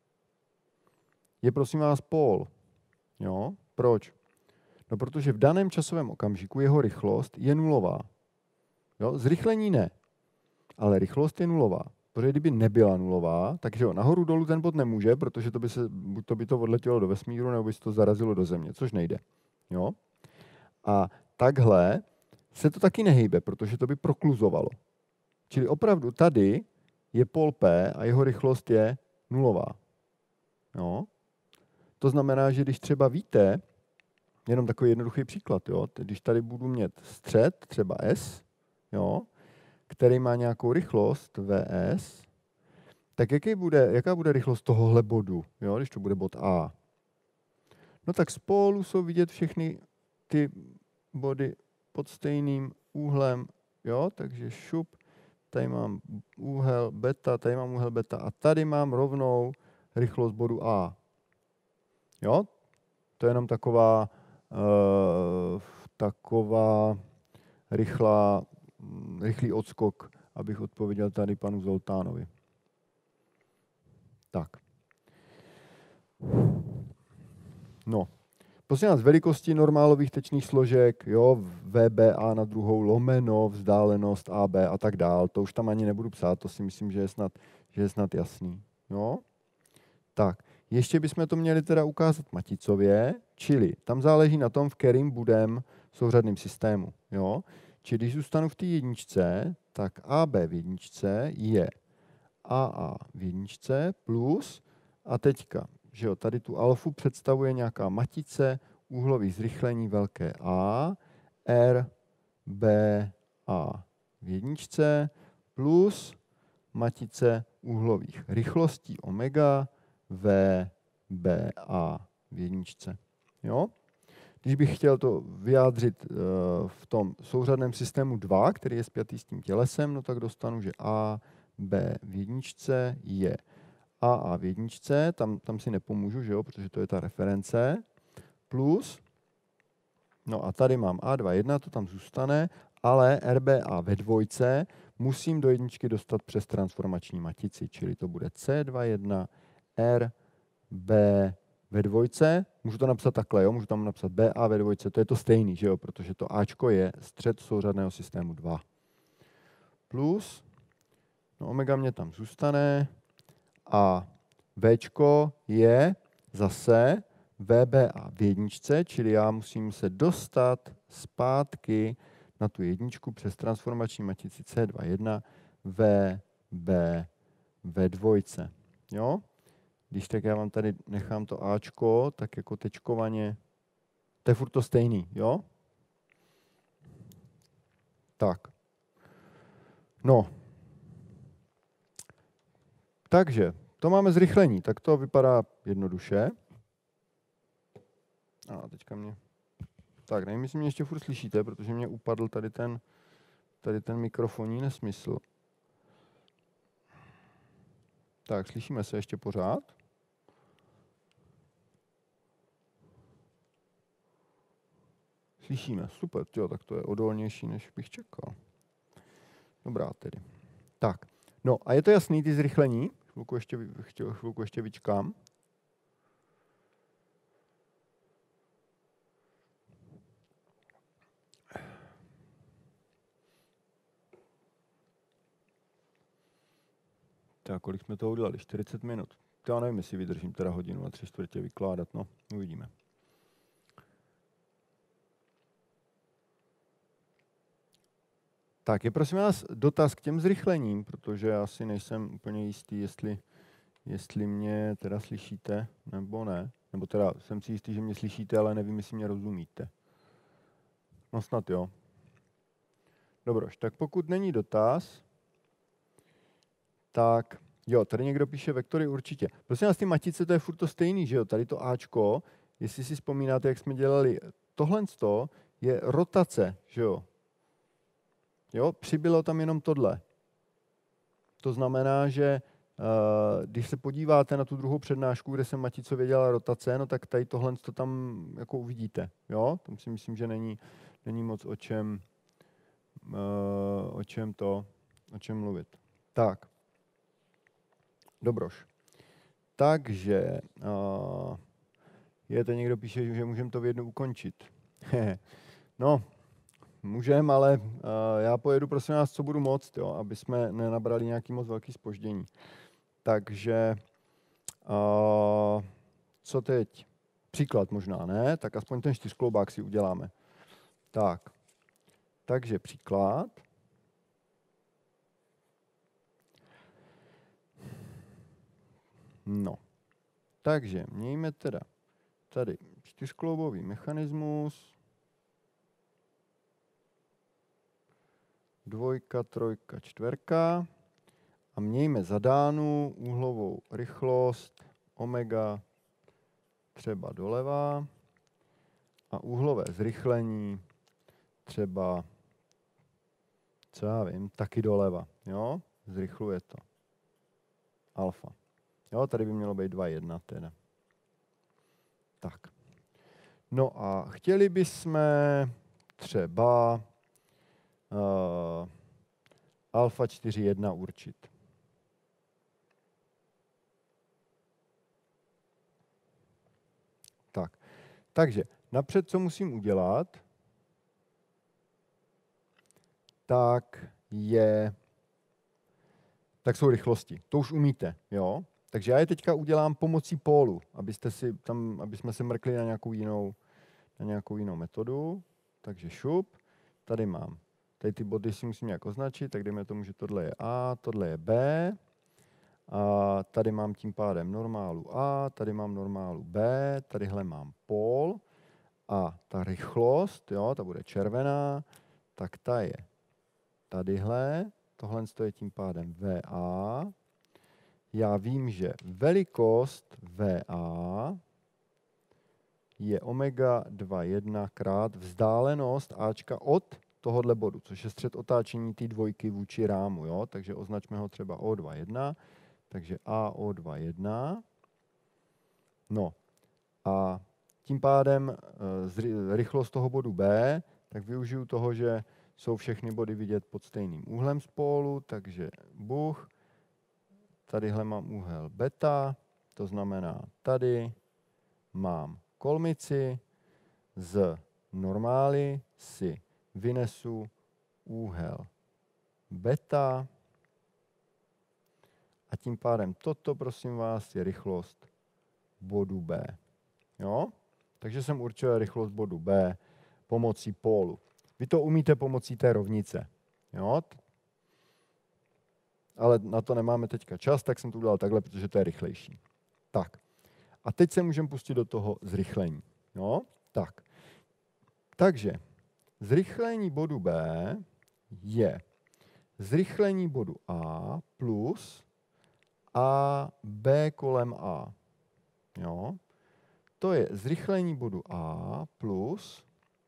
je prosím vás pól, jo. Proč? No, protože v daném časovém okamžiku jeho rychlost je nulová. Jo, zrychlení ne, ale rychlost je nulová. Protože kdyby nebyla nulová, takže jo, nahoru dolů ten bod nemůže, protože to by se, buď to by to odletělo do vesmíru, nebo by se to zarazilo do země, což nejde. Jo? A takhle se to taky nehejbe, protože to by prokluzovalo. Čili opravdu tady je pól P a jeho rychlost je nulová. Jo? To znamená, že když třeba víte, jenom takový jednoduchý příklad, jo? Když tady budu mít střed, třeba S, jo? Který má nějakou rychlost V S, tak jaký bude, jaká bude rychlost tohohle bodu, jo? Když to bude bod A? No tak spolu jsou vidět všechny ty body pod stejným úhlem, jo? Takže šup, tady mám úhel beta, tady mám úhel beta a tady mám rovnou rychlost bodu A. Jo? To je jenom taková, uh, taková rychlá, rychlý odskok, abych odpověděl tady panu Zoltánovi. Tak. No. Prosím vás, velikosti normálových tečných složek, jo, V B A na druhou lomeno, vzdálenost A B a tak dál. To už tam ani nebudu psát, to si myslím, že je snad, že je snad jasný. Jo? Tak, ještě bychom to měli teda ukázat maticově, čili tam záleží na tom, v kterým budem souřadným systému. Jo? Čili když zůstanu v té jedničce, tak A B v jedničce je A A v jedničce plus, a teďka, že jo, tady tu alfu představuje nějaká matice úhlových zrychlení velké A, R, B, A v jedničce plus matice úhlových rychlostí omega V, B, A v jedničce. Jo? Když bych chtěl to vyjádřit uh, v tom souřadném systému dva, který je spjatý s tím tělesem, no tak dostanu, že A, B v jedničce je A A v jedničce, tam, tam si nepomůžu, že jo, protože to je ta reference, plus, no a tady mám A dva jedna, to tam zůstane, ale R B A ve dvojce musím do jedničky dostat přes transformační matici, čili to bude C dva jedna, R, B ve dvojce, můžu to napsat takhle, jo? Můžu tam napsat B A ve dvojce, to je to stejný, že jo? Protože to Ačko je střed souřadného systému dva. Plus, no omega mě tam zůstane a Včko je zase V B A v jedničce, čili já musím se dostat zpátky na tu jedničku přes transformační matici C dva jedna V B ve dvojce. Jo? Když tak já vám tady nechám to Ačko, tak jako tečkovaně, to je furt to stejný, jo? Tak. No. Takže, to máme zrychlení, tak to vypadá jednoduše. A teďka mě... Tak, nevím, jestli mě ještě furt slyšíte, protože mě upadl tady ten, tady ten mikrofonní nesmysl. Tak, slyšíme se ještě pořád? Slyšíme, super, jo, tak to je odolnější, než bych čekal. Dobrá tedy. Tak, no a je to jasný, ty zrychlení? Chvilku ještě, chvilku ještě vyčkám. Tak, kolik jsme toho udělali? čtyřicet minut. To já nevím, jestli vydržím teda hodinu a tři čtvrtě vykládat, no, uvidíme. Tak, je prosím vás dotaz k těm zrychlením, protože já si nejsem úplně jistý, jestli, jestli mě teda slyšíte, nebo ne. Nebo teda jsem si jistý, že mě slyšíte, ale nevím, jestli mě rozumíte. No snad jo. Dobroš, tak pokud není dotaz, tak jo, tady někdo píše vektory určitě. Prosím vás, ty matice, to je furt to stejný, že jo? Tady to Ačko, jestli si vzpomínáte, jak jsme dělali, tohle je rotace, že jo? Jo, přibylo tam jenom tohle. To znamená, že když se podíváte na tu druhou přednášku, kde jsem maticově dělal rotace, no tak tady tohle to tam jako uvidíte. Jo? Tam si myslím, že není, není moc o čem, o čem to, o čem mluvit. Tak. Dobroš. Takže uh, je to někdo píše, že můžeme to v jednu ukončit. No, můžeme, ale uh, já pojedu prosím nás, co budu moct, jo, aby jsme nenabrali nějaký moc velký zpoždění. Takže uh, co teď? Příklad možná, ne? Tak aspoň ten čtyřkloubák si uděláme. Tak, takže příklad. No, takže mějme teda tady čtyřkloubový mechanismus, dvojka, trojka, čtverka a mějme zadánu úhlovou rychlost omega třeba doleva a úhlové zrychlení třeba, co já vím, taky doleva. Jo? Zrychluje to. Alfa. Jo, tady by mělo být dva jedna teda. Tak. No a chtěli bychom třeba uh, alfa čtyři jedna určit. Tak. Takže napřed, co musím udělat, tak je, tak jsou rychlosti. To už umíte, jo? Takže já je teďka udělám pomocí pólu, abyste si tam, aby jsme se mrkli na nějakou jinou, na nějakou jinou metodu. Takže šup, tady mám. Tady ty body si musím nějak označit, tak dejme tomu, že tohle je A, tohle je B. A tady mám tím pádem normálu A, tady mám normálu B, tadyhle mám pól. A ta rychlost, jo, ta bude červená, tak ta je tadyhle. Tohle je tím pádem V A. Já vím, že velikost V A je omega dva jedna krát vzdálenost Ačka od tohohle bodu, což je střed otáčení té dvojky vůči rámu. Jo? Takže označme ho třeba O dva jedna, takže A O dva jedna. No a tím pádem rychlost toho bodu B, tak využiju toho, že jsou všechny body vidět pod stejným úhlem z pólu, takže buch. Tadyhle mám úhel beta, to znamená tady mám kolmici, z normály si vynesu úhel beta a tím pádem toto, prosím vás, je rychlost bodu B. Jo? Takže jsem určil rychlost bodu B pomocí pólu. Vy to umíte pomocí té rovnice. Jo? Ale na to nemáme teďka čas, tak jsem to udělal takhle, protože to je rychlejší. Tak. A teď se můžeme pustit do toho zrychlení. Jo? Tak. Takže zrychlení bodu B je zrychlení bodu A plus A B kolem A. Jo? To je zrychlení bodu A plus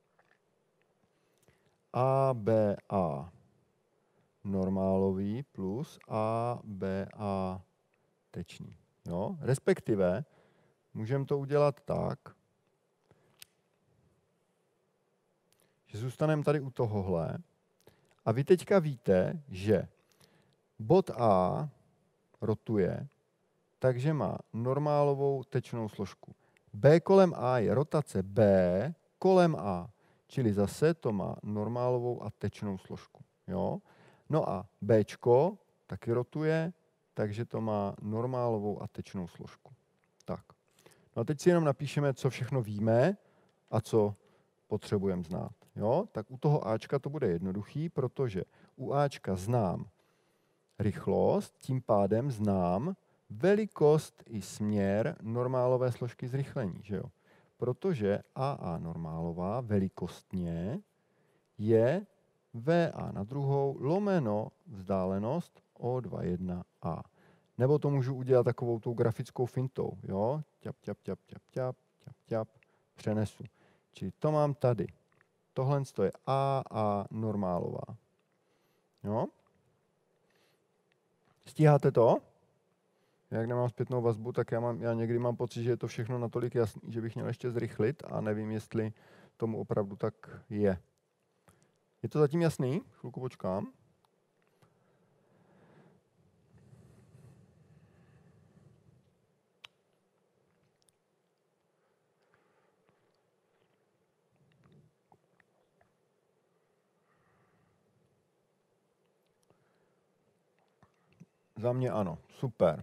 A B A normálový plus A B A tečný. Jo? Respektive můžeme to udělat tak, že zůstaneme tady u tohohle a vy teďka víte, že bod A rotuje, takže má normálovou tečnou složku. B kolem A je rotace B kolem A, čili zase to má normálovou a tečnou složku. Jo? No a Bčko taky rotuje, takže to má normálovou a tečnou složku. Tak. No a teď si jenom napíšeme, co všechno víme a co potřebujeme znát. Jo? Tak u toho Ačka to bude jednoduchý, protože u Ačka znám rychlost, tím pádem znám velikost i směr normálové složky zrychlení. Že jo? Protože A A normálová velikostně je V A na druhou lomeno vzdálenost O dva jedna A. Nebo to můžu udělat takovou tou grafickou fintou. Jo? Ťap, ťap, ťap, ťap, ťap, ťap, ťap, přenesu. Čili to mám tady. Tohle je A A normálová. Jo? Stíháte to? Jak nemám zpětnou vazbu, tak já, mám, já někdy mám pocit, že je to všechno natolik jasný, že bych měl ještě zrychlit a nevím, jestli tomu opravdu tak je. Je to zatím jasný? Chvilku počkám. Za mě ano, super.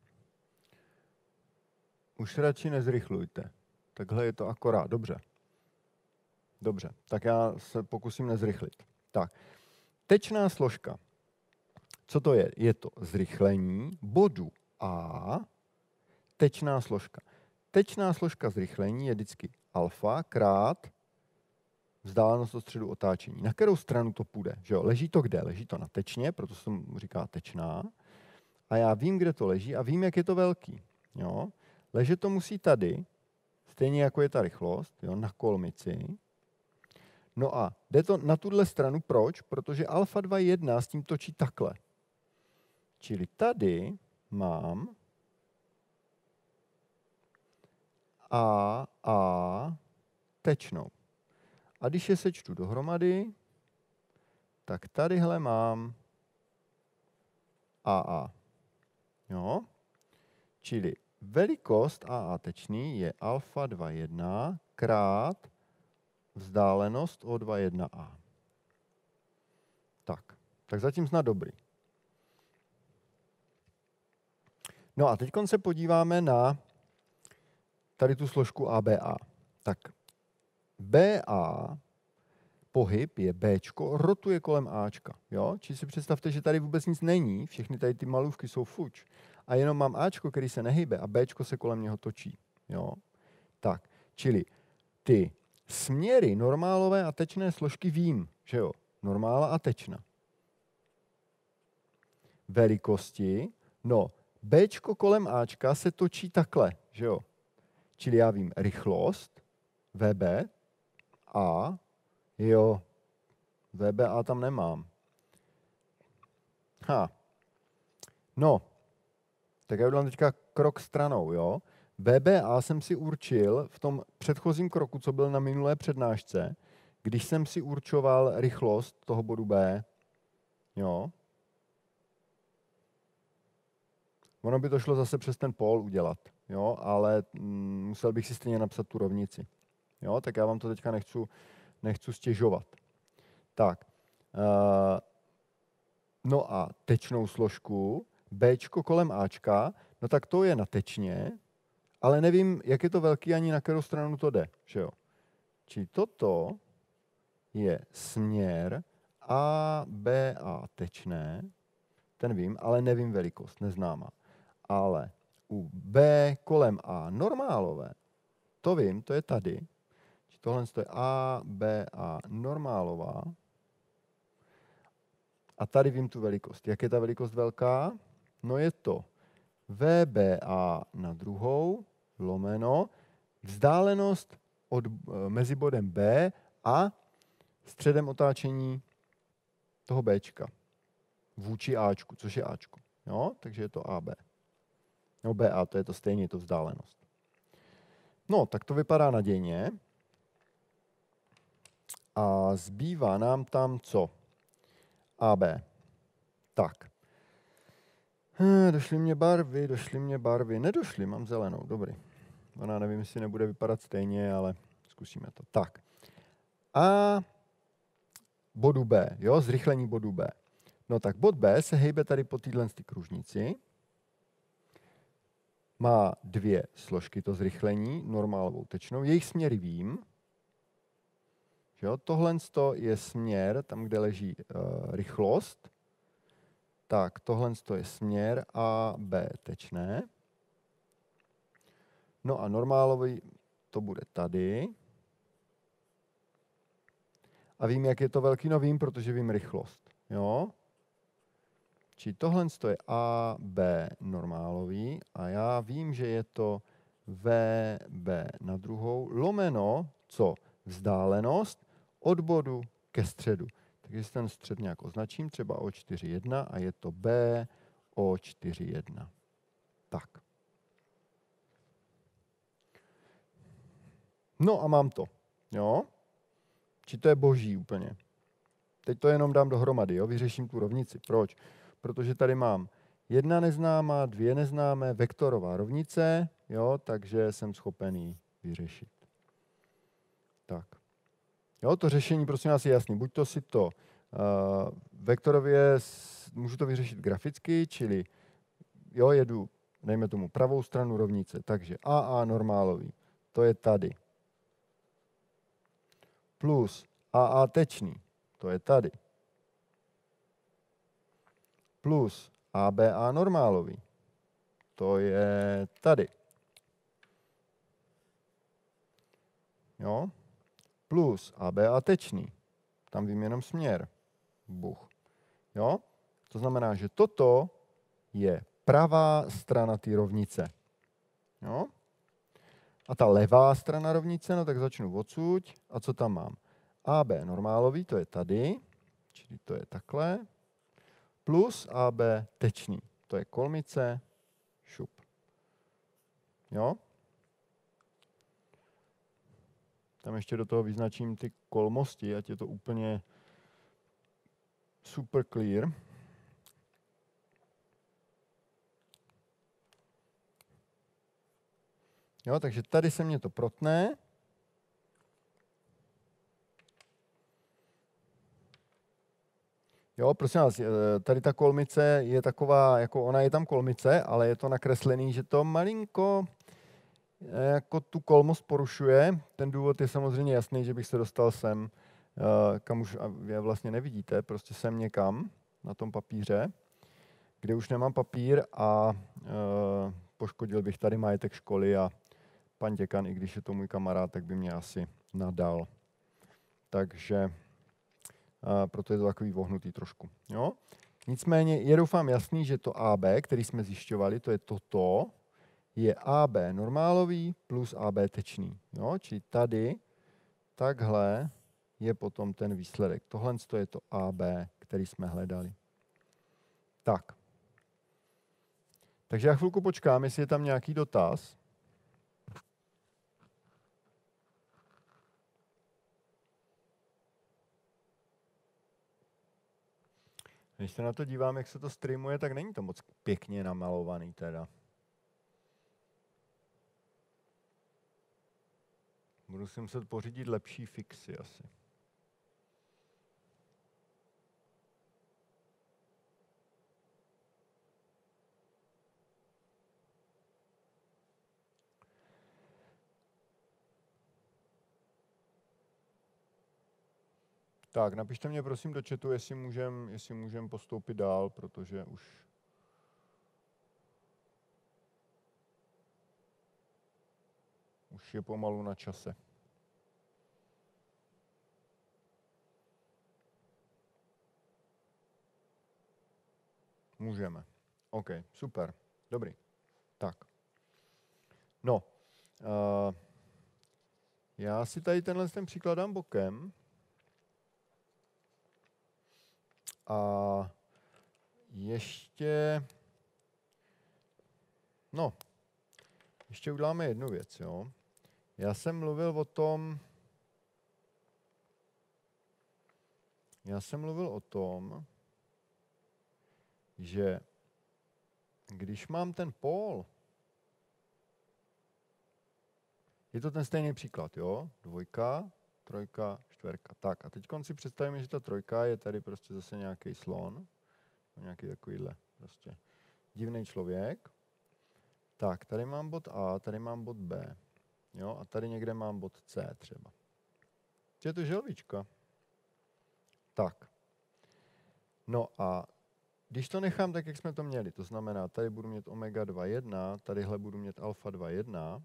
Už radši nezrychlujte. Takhle je to akorát, dobře. Dobře, tak já se pokusím nezrychlit. Tak, tečná složka. Co to je? Je to zrychlení bodu A, tečná složka. Tečná složka zrychlení je vždycky alfa krát vzdálenost od středu otáčení. Na kterou stranu to půjde? Že jo? Leží to kde? Leží to na tečně, proto se tomu říká tečná. A já vím, kde to leží a vím, jak je to velký. Jo? Ležet to musí tady, stejně jako je ta rychlost, jo? Na kolmici. No a jde to na tuhle stranu. Proč? Protože alfa dva jedna s tím točí takhle. Čili tady mám A, A, tečnou. A když je sečtu dohromady, tak tadyhle mám A, A. Jo? Čili velikost A, A tečný je alfa dva jedna krát vzdálenost O dva jedna A. Tak, tak zatím snad dobrý. No a teď se podíváme na tady tu složku A B A. Tak B A, pohyb je Bčko, rotuje kolem Ačka. Jo? Či si představte, že tady vůbec nic není, všechny tady ty malůvky jsou fuč. A jenom mám Ačko, který se nehybe a Bčko se kolem něho točí. Jo? Tak, čili ty směry normálové a tečné složky vím, že jo? Normála a tečna. Velikosti, no, Bčko kolem Ačka se točí takhle, že jo? Čili já vím rychlost, V B, A, jo, V B A tam nemám. Ha. No, tak já udělám teďka krok stranou, jo? V B A jsem si určil v tom předchozím kroku, co byl na minulé přednášce, když jsem si určoval rychlost toho bodu B, jo? Ono by to šlo zase přes ten pól udělat, jo? Ale mm, musel bych si stejně napsat tu rovnici. Jo? Tak já vám to teďka nechci, nechci stěžovat. Tak, uh, no a tečnou složku, Bčko kolem Ačka, no tak to je na tečně, ale nevím, jak je to velký, ani na kterou stranu to jde, že jo? Čili toto je směr A, B, A tečné, ten vím, ale nevím velikost, neznámá. Ale u B kolem A normálové, to vím, to je tady. Tohle je A, B, A normálová. A tady vím tu velikost. Jak je ta velikost velká? No je to V B A na druhou, lomeno, vzdálenost od, mezi bodem B a středem otáčení toho Bčka vůči Ačku, což je Ačko. Jo? Takže je to A B. No B A, to je to stejně, je to vzdálenost. No, tak to vypadá nadějně. A zbývá nám tam co? A B. Tak. Došly mě barvy, došly mě barvy. Nedošly, mám zelenou, dobrý. Ona nevím, jestli nebude vypadat stejně, ale zkusíme to. Tak. A bodu B, jo, zrychlení bodu B. No tak bod B se hejbe tady po téhle kružnici. Má dvě složky, to zrychlení, normálovou tečnou. Jejich směry vím. Jo, tohle je směr, tam, kde leží uh, rychlost. Tak, tohle je směr A, B tečné. No a normálový to bude tady. A vím, jak je to velký, no vím, protože vím rychlost. Jo? Čili tohle je A, B normálový a já vím, že je to V, B na druhou, lomeno, co? Vzdálenost od bodu ke středu. Takže si ten střed nějak označím, třeba O čtyři jedna a je to B, O čtyři jedna. Tak. No a mám to. Jo? Či to je boží úplně. Teď to jenom dám dohromady, jo? Vyřeším tu rovnici. Proč? Protože tady mám jedna neznámá, dvě neznámé, vektorová rovnice, jo? Takže jsem schopen ji vyřešit. Tak. Jo, to řešení prosím vás je jasný. Buď to si to uh, vektorově, můžu to vyřešit graficky, čili jo, jedu, dejme tomu, pravou stranu rovnice. Takže A A normálový, to je tady. Plus A A tečný, to je tady. Plus A B A normálový, to je tady. Jo? Plus A B A tečný, tam vím jenom směr. Buch. Jo? To znamená, že toto je pravá strana té rovnice. Jo? A ta levá strana rovnice, no tak začnu odsud. A co tam mám? A B normálový, to je tady, čili to je takhle, plus A B tečný, to je kolmice, šup. Jo? Tam ještě do toho vyznačím ty kolmosti, ať je to úplně super clear. Jo, takže tady se mě to protne. Jo, prosím vás, tady ta kolmice je taková, jako ona je tam kolmice, ale je to nakreslený, že to malinko jako tu kolmost porušuje. Ten důvod je samozřejmě jasný, že bych se dostal sem, kam už je vlastně nevidíte, prostě sem někam na tom papíře, kde už nemám papír a poškodil bych tady majetek školy a pan děkan, i když je to můj kamarád, tak by mě asi nadal. Takže a proto je to takový vohnutý trošku. Jo? Nicméně je doufám jasný, že to A B, který jsme zjišťovali, to je toto, je A B normálový plus A B tečný. Jo? Čili tady takhle je potom ten výsledek. Tohle je to A B, který jsme hledali. Tak. Takže já chvilku počkám, jestli je tam nějaký dotaz. Když se na to dívám, jak se to streamuje, tak není to moc pěkně namalovaný teda. Budu si muset pořídit lepší fixy asi. Tak, napište mě prosím do chatu, jestli můžem, jestli můžem postoupit dál, protože už... Už je pomalu na čase. Můžeme. OK, super. Dobrý. Tak. No. Uh, já si tady tenhle ten příklad dám bokem. A ještě, no, ještě uděláme jednu věc, jo. Já jsem mluvil o tom, já jsem mluvil o tom, že když mám ten pól, je to ten stejný příklad, jo, dvojka, trojka, čtverka. Tak a teď si představíme, že ta trojka je tady prostě zase nějaký slon, nějaký takovýhle prostě divný člověk. Tak, tady mám bod A, tady mám bod B, jo, a tady někde mám bod C třeba. Je to želvička. Tak. No a když to nechám tak, jak jsme to měli, to znamená, tady budu mít omega dva jedna, tadyhle budu mít alfa dva jedna,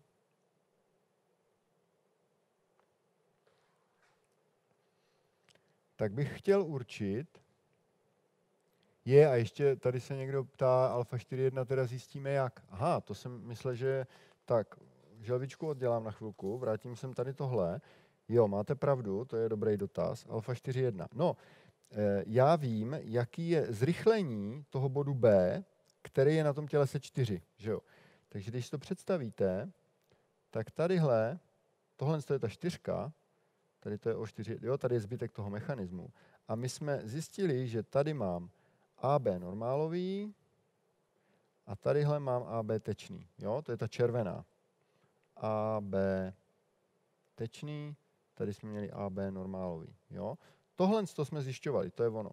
tak bych chtěl určit, je, a ještě tady se někdo ptá, alfa čtyři jedna teda zjistíme jak. Aha, to jsem myslel, že tak, želvičku oddělám na chvilku, vrátím sem tady tohle. Jo, máte pravdu, to je dobrý dotaz, alfa čtyři jedna. No, já vím, jaký je zrychlení toho bodu B který je na tom tělese čtyři. Že jo? Takže když to představíte, tak tadyhle, tohle je ta čtyřka, tady to je o čtyři, jo, tady je zbytek toho mechanismu. A my jsme zjistili, že tady mám A B normálový a tadyhle mám A B tečný. Jo, to je ta červená. A B tečný, tady jsme měli A B normálový. Jo. Tohle to jsme zjišťovali, to je ono.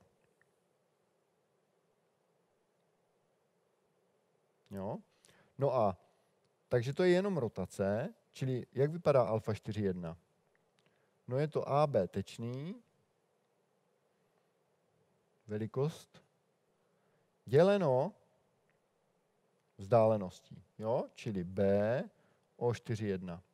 Jo. No a takže to je jenom rotace, čili jak vypadá alfa čtyři jedna? No je to A B tečný, velikost, děleno vzdáleností, jo? Čili B o čtyři jedna.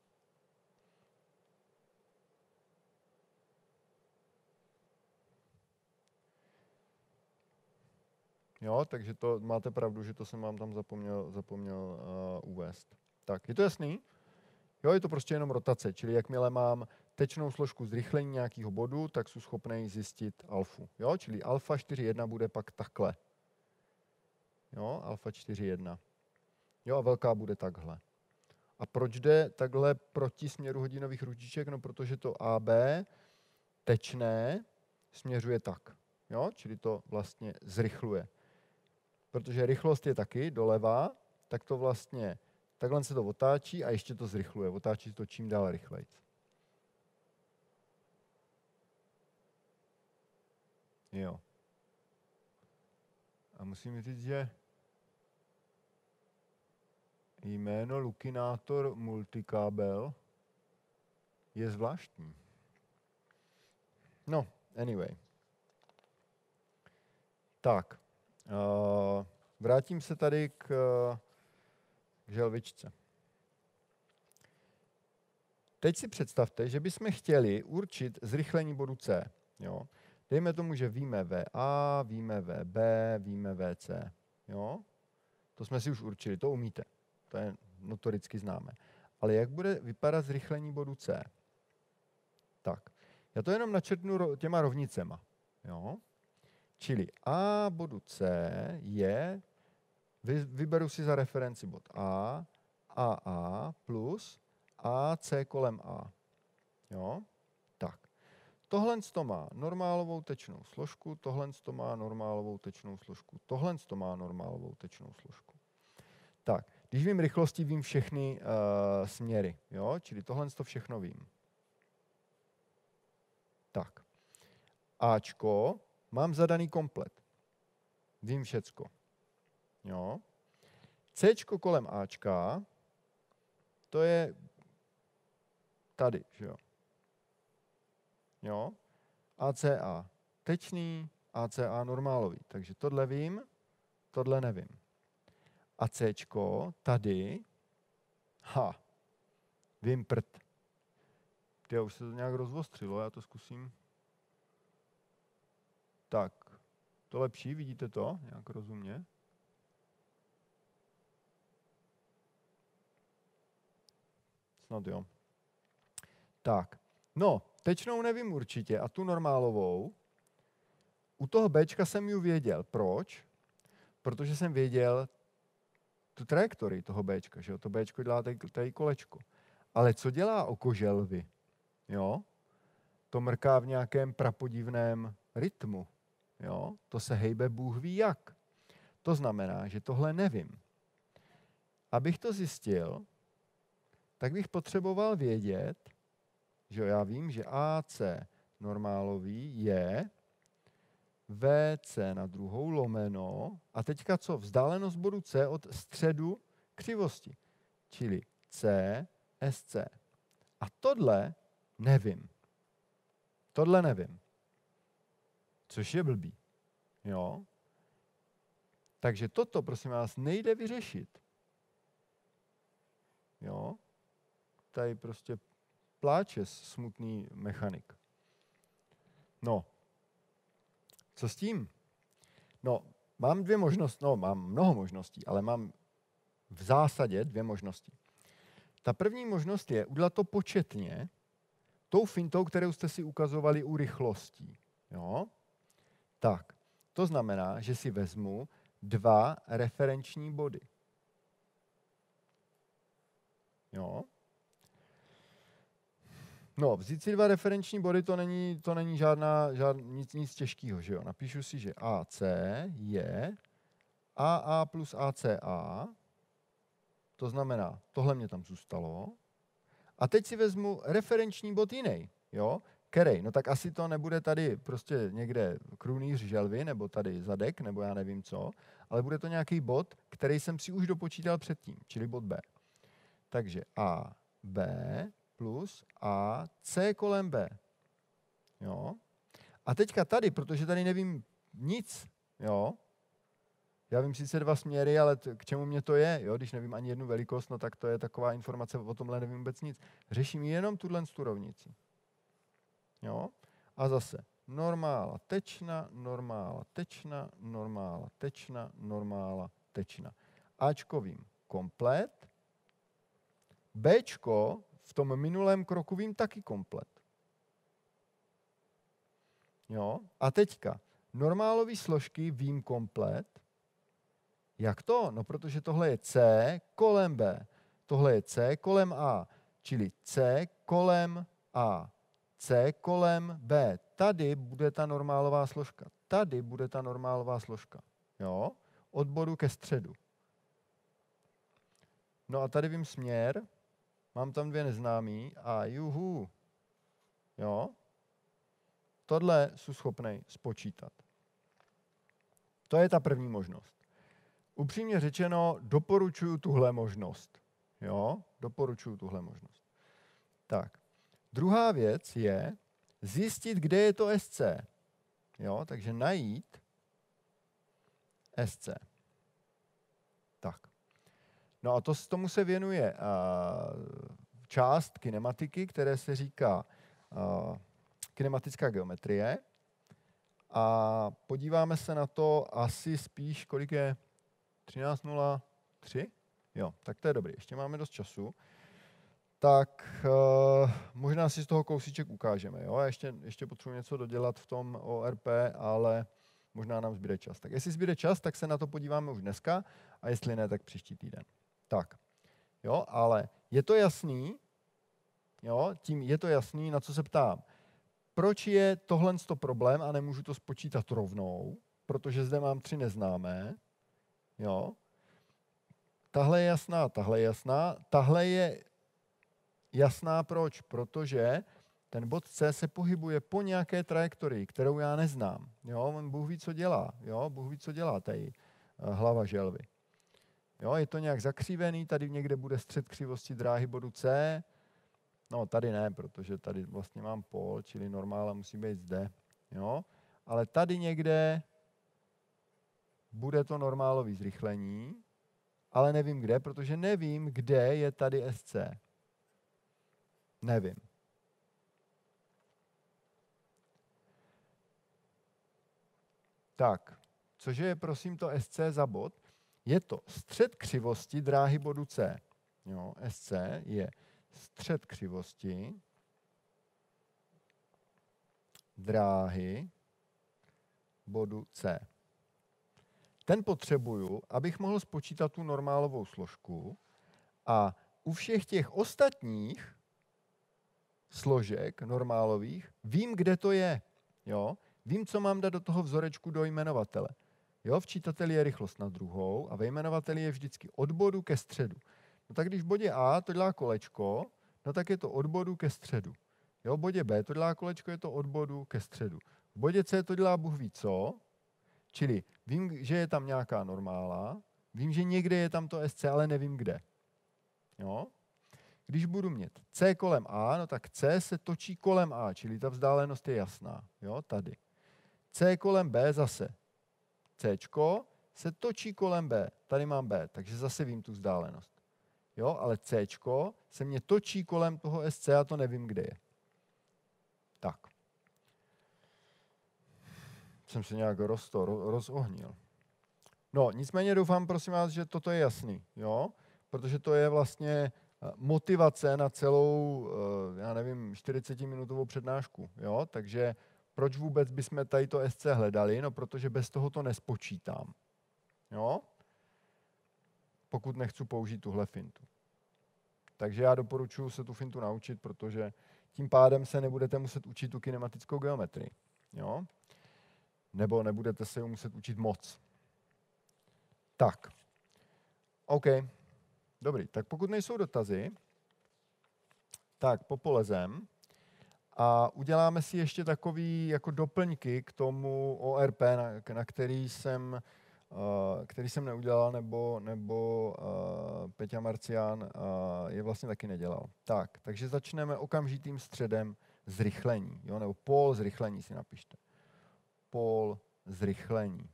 Jo, takže to máte pravdu, že to jsem vám tam zapomněl, zapomněl uh, uvést. Tak, je to jasný? Jo, je to prostě jenom rotace, čili jakmile mám tečnou složku zrychlení nějakého bodu, tak jsou schopný zjistit alfu. Jo, čili alfa čtyři jedna bude pak takhle. Jo, alfa čtyři jedna. Jo, a velká bude takhle. A proč jde takhle proti směru hodinových ručiček? No, protože to A B tečné směřuje tak. Jo, čili to vlastně zrychluje. Protože rychlost je taky doleva, tak to vlastně takhle se to otáčí a ještě to zrychluje. Otáčí to čím dál rychleji. Jo. A musím říct, že jméno Lukinátor Multikábel je zvláštní. No, anyway. Tak. Uh, vrátím se tady k, k želvičce. Teď si představte, že bychom chtěli určit zrychlení bodu C. Jo? Dejme tomu, že víme V A, víme V B, víme V C. Jo? To jsme si už určili, to umíte. To je notoricky známe. Ale jak bude vypadat zrychlení bodu C? Tak, já to jenom načrtnu těma rovnicema. Jo? Čili A bodu C je, vyberu si za referenci bod A, A A plus A C kolem A. Jo? Tak. Tohle to má normálovou tečnou složku, tohle to má normálovou tečnou složku, tohle to má normálovou tečnou složku. Tak, když vím rychlosti, vím všechny uh, směry, jo? Čili tohle to všechno vím. Tak. Ačko mám zadaný komplet. Vím všecko. Jo? Cčko kolem Ačka, to je tady, že jo? Jo? A C A tečný, A C A normálový. Takže tohle vím, tohle nevím. A Cčko tady, ha, vím prd. Ty, už se to nějak rozvostřilo, já to zkusím. Tak, to lepší, vidíte to, nějak rozumně. Snad jo. Tak, no, tečnou nevím určitě a tu normálovou, u toho Bčka jsem ji věděl. Proč? Protože jsem věděl tu trajektorii toho Bčka, že jo? To Bčko dělá tady, tady kolečko. Ale co dělá oko želvy? Jo? To mrká v nějakém prapodivném rytmu. Jo? To se hejbe Bůh ví jak. To znamená, že tohle nevím. Abych to zjistil, tak bych potřeboval vědět, že já vím, že A C normálový je V C na druhou lomeno a teďka co? Vzdálenost bodu C od středu křivosti, čili C S C. A tohle nevím. Tohle nevím. Což je blbý. Jo? Takže toto, prosím vás, nejde vyřešit. Jo? Tady prostě pláče smutný mechanik. No, co s tím? No, mám dvě možnosti, no, mám mnoho možností, ale mám v zásadě dvě možnosti. Ta první možnost je udělat to početně, tou fintou, kterou jste si ukazovali u rychlostí. Jo? Tak, to znamená, že si vezmu dva referenční body. Jo. No, vzít si dva referenční body, to není, to není žádná, žád, nic, nic těžkého, že jo. Napíšu si, že A C je A A plus A C A, to znamená, tohle mě tam zůstalo. A teď si vezmu referenční bod jiný, jo, který, no tak asi to nebude tady prostě někde krunýř želvy, nebo tady zadek, nebo já nevím co, ale bude to nějaký bod, který jsem si už dopočítal předtím, čili bod B. Takže A, B plus A, C kolem B. Jo. A teďka tady, protože tady nevím nic, jo, já vím sice dva směry, ale t- k čemu mě to je, jo, když nevím ani jednu velikost, no tak to je taková informace, o tomhle nevím vůbec nic. Řeším jenom tuhle tu rovnici. Jo. A zase normála, tečna, normála, tečna, normála, tečna, normála, tečna. Ačko vím komplet, Bčko v tom minulém kroku vím taky komplet. Jo? A teďka, normálové složky vím komplet. Jak to? No, protože tohle je C kolem B. Tohle je C kolem A. Čili C kolem A. C kolem B. Tady bude ta normálová složka. Tady bude ta normálová složka. Jo? Od bodu ke středu. No a tady vím směr. Mám tam dvě neznámý a juhu. Jo? Tohle jsou schopný spočítat. To je ta první možnost. Upřímně řečeno, doporučuji tuhle možnost. Jo? Doporučuji tuhle možnost. Tak. Druhá věc je zjistit, kde je to S C. Jo? Takže najít S C. Tak. No a to, tomu se věnuje uh, část kinematiky, které se říká uh, kinematická geometrie. A podíváme se na to asi spíš, kolik je třináct nula tři? Jo, tak to je dobrý, ještě máme dost času. Tak uh, možná si z toho kousíček ukážeme. Jo? Ještě, ještě potřebuji něco dodělat v tom O R P, ale možná nám zbyde čas. Tak jestli zbyde čas, tak se na to podíváme už dneska a jestli ne, tak příští týden. Tak, jo, ale je to jasný, jo, tím je to jasný, na co se ptám. Proč je tohle problém a nemůžu to spočítat rovnou, protože zde mám tři neznámé, jo. Tahle je jasná, tahle je jasná, tahle je jasná proč? Protože ten bod C se pohybuje po nějaké trajektorii, kterou já neznám. Jo, on Bůh ví, co dělá, jo, Bůh ví, co dělá tady uh, hlava želvy. Jo, je to nějak zakřívený, tady někde bude střed křivosti dráhy bodu C. No, tady ne, protože tady vlastně mám pól, čili normála musí být zde. Jo? Ale tady někde bude to normálové zrychlení, ale nevím kde, protože nevím, kde je tady S C. Nevím. Tak, cože je prosím to S C za bod? Je to střed křivosti dráhy bodu C. Jo, S C je střed křivosti dráhy bodu C. Ten potřebuju, abych mohl spočítat tu normálovou složku a u všech těch ostatních složek normálových vím, kde to je. Jo? Vím, co mám dát do toho vzorečku do jmenovatele. Jo, v čítateli je rychlost na druhou a ve jmenovateli je vždycky od bodu ke středu. No tak když v bodě A to dělá kolečko, no tak je to od bodu ke středu. Jo, v bodě B to dělá kolečko, je to od bodu ke středu. V bodě C to dělá Bůh ví co, čili vím, že je tam nějaká normála, vím, že někde je tam to S C, ale nevím kde. Jo? Když budu mít C kolem A, no tak C se točí kolem A, čili ta vzdálenost je jasná. Jo, tady. C kolem B zase. C se točí kolem B. Tady mám B, takže zase vím tu vzdálenost. Jo, ale C se mě točí kolem toho S C a to nevím, kde je. Tak. Jsem se nějak rosto, rozohnil. No, nicméně doufám, prosím vás, že toto je jasný, jo? Protože to je vlastně motivace na celou, já nevím, čtyřicetiminutovou přednášku, jo? Takže proč vůbec bychom tady to S C hledali? No, protože bez toho to nespočítám. Jo? Pokud nechci použít tuhle fintu. Takže já doporučuji se tu fintu naučit, protože tím pádem se nebudete muset učit tu kinematickou geometrii. Jo? Nebo nebudete se ji muset učit moc. Tak. OK. Dobrý. Tak pokud nejsou dotazy, tak popolezem a uděláme si ještě takový jako doplňky k tomu O R P, na, na který jsem Uh, který jsem neudělal, nebo, nebo uh, Peťa Marcián uh, je vlastně taky nedělal. Tak, takže začneme okamžitým středem zrychlení, jo, nebo pól zrychlení si napište. Pól zrychlení.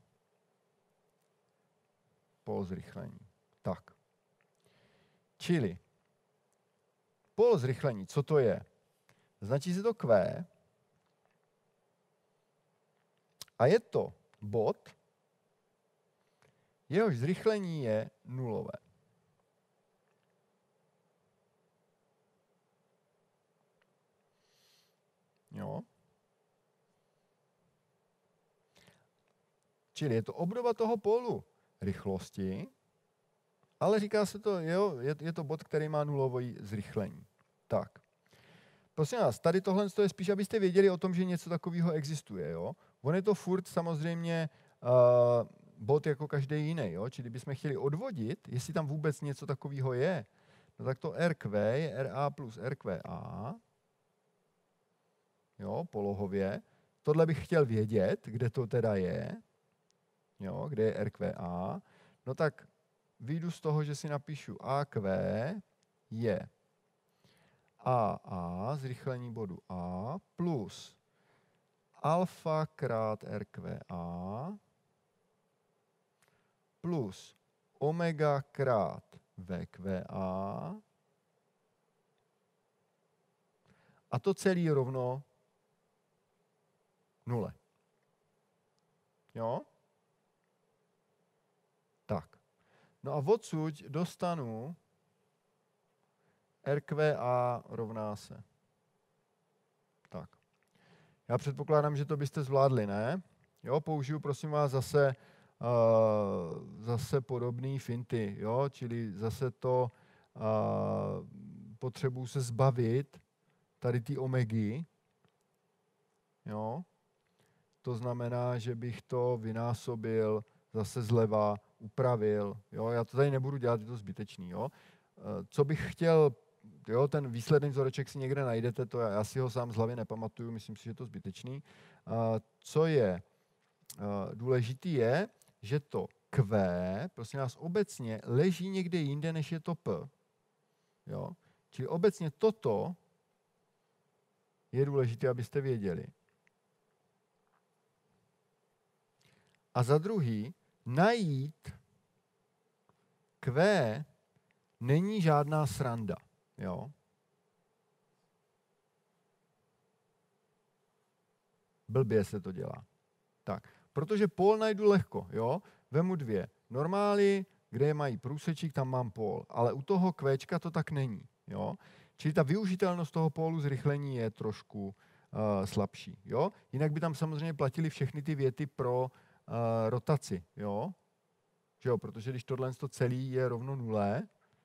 Pól zrychlení. Tak. Čili pól zrychlení, co to je? Značí se to Q a je to bod, jehož zrychlení je nulové. Jo? Čili je to obdoba toho pólu rychlosti, ale říká se to, jo, je, je to bod, který má nulový zrychlení. Tak. Prosím vás, tady tohle je spíš, abyste věděli o tom, že něco takového existuje. Jo? On je to furt samozřejmě uh, bod jako každý jiný. Jo? Čili bychom chtěli odvodit, jestli tam vůbec něco takového je, no tak to R Q je R A plus R Q A. Jo, polohově. Tohle bych chtěl vědět, kde to teda je. Jo, kde je R Q A. No tak vyjdu z toho, že si napíšu A Q je A A, zrychlení bodu A, plus alfa krát R Q A, plus omega krát V Q A, a to celé je rovno nule. Jo? Tak. No a odsud dostanu R Q A rovná se. Tak. Já předpokládám, že to byste zvládli, ne? Jo, použiju prosím vás zase, uh, zase podobné finty, jo? Čili zase to uh, potřebuji se zbavit tady ty omegy. Jo? To znamená, že bych to vynásobil zase zleva, upravil. Jo? Já to tady nebudu dělat, je to zbytečný. Jo? Co bych chtěl, jo, ten výsledný vzoreček si někde najdete, to já, já si ho sám z hlavy nepamatuju, myslím si, že je to zbytečný. Co je důležitý je, že to Q, prosím nás, obecně leží někde jinde, než je to P. Jo? Čili obecně toto je důležité, abyste věděli. A za druhý, najít Q není žádná sranda. Jo? Blbě se to dělá. Tak, protože pól najdu lehko. Jo? Vemu dvě normály, kde mají průsečík, tam mám pól. Ale u toho Qčka to tak není. Jo? Čili ta využitelnost toho pólu zrychlení je trošku uh, slabší. Jo? Jinak by tam samozřejmě platily všechny ty věty pro uh, rotaci. Jo? Že jo? Protože když tohle celý je rovno nule,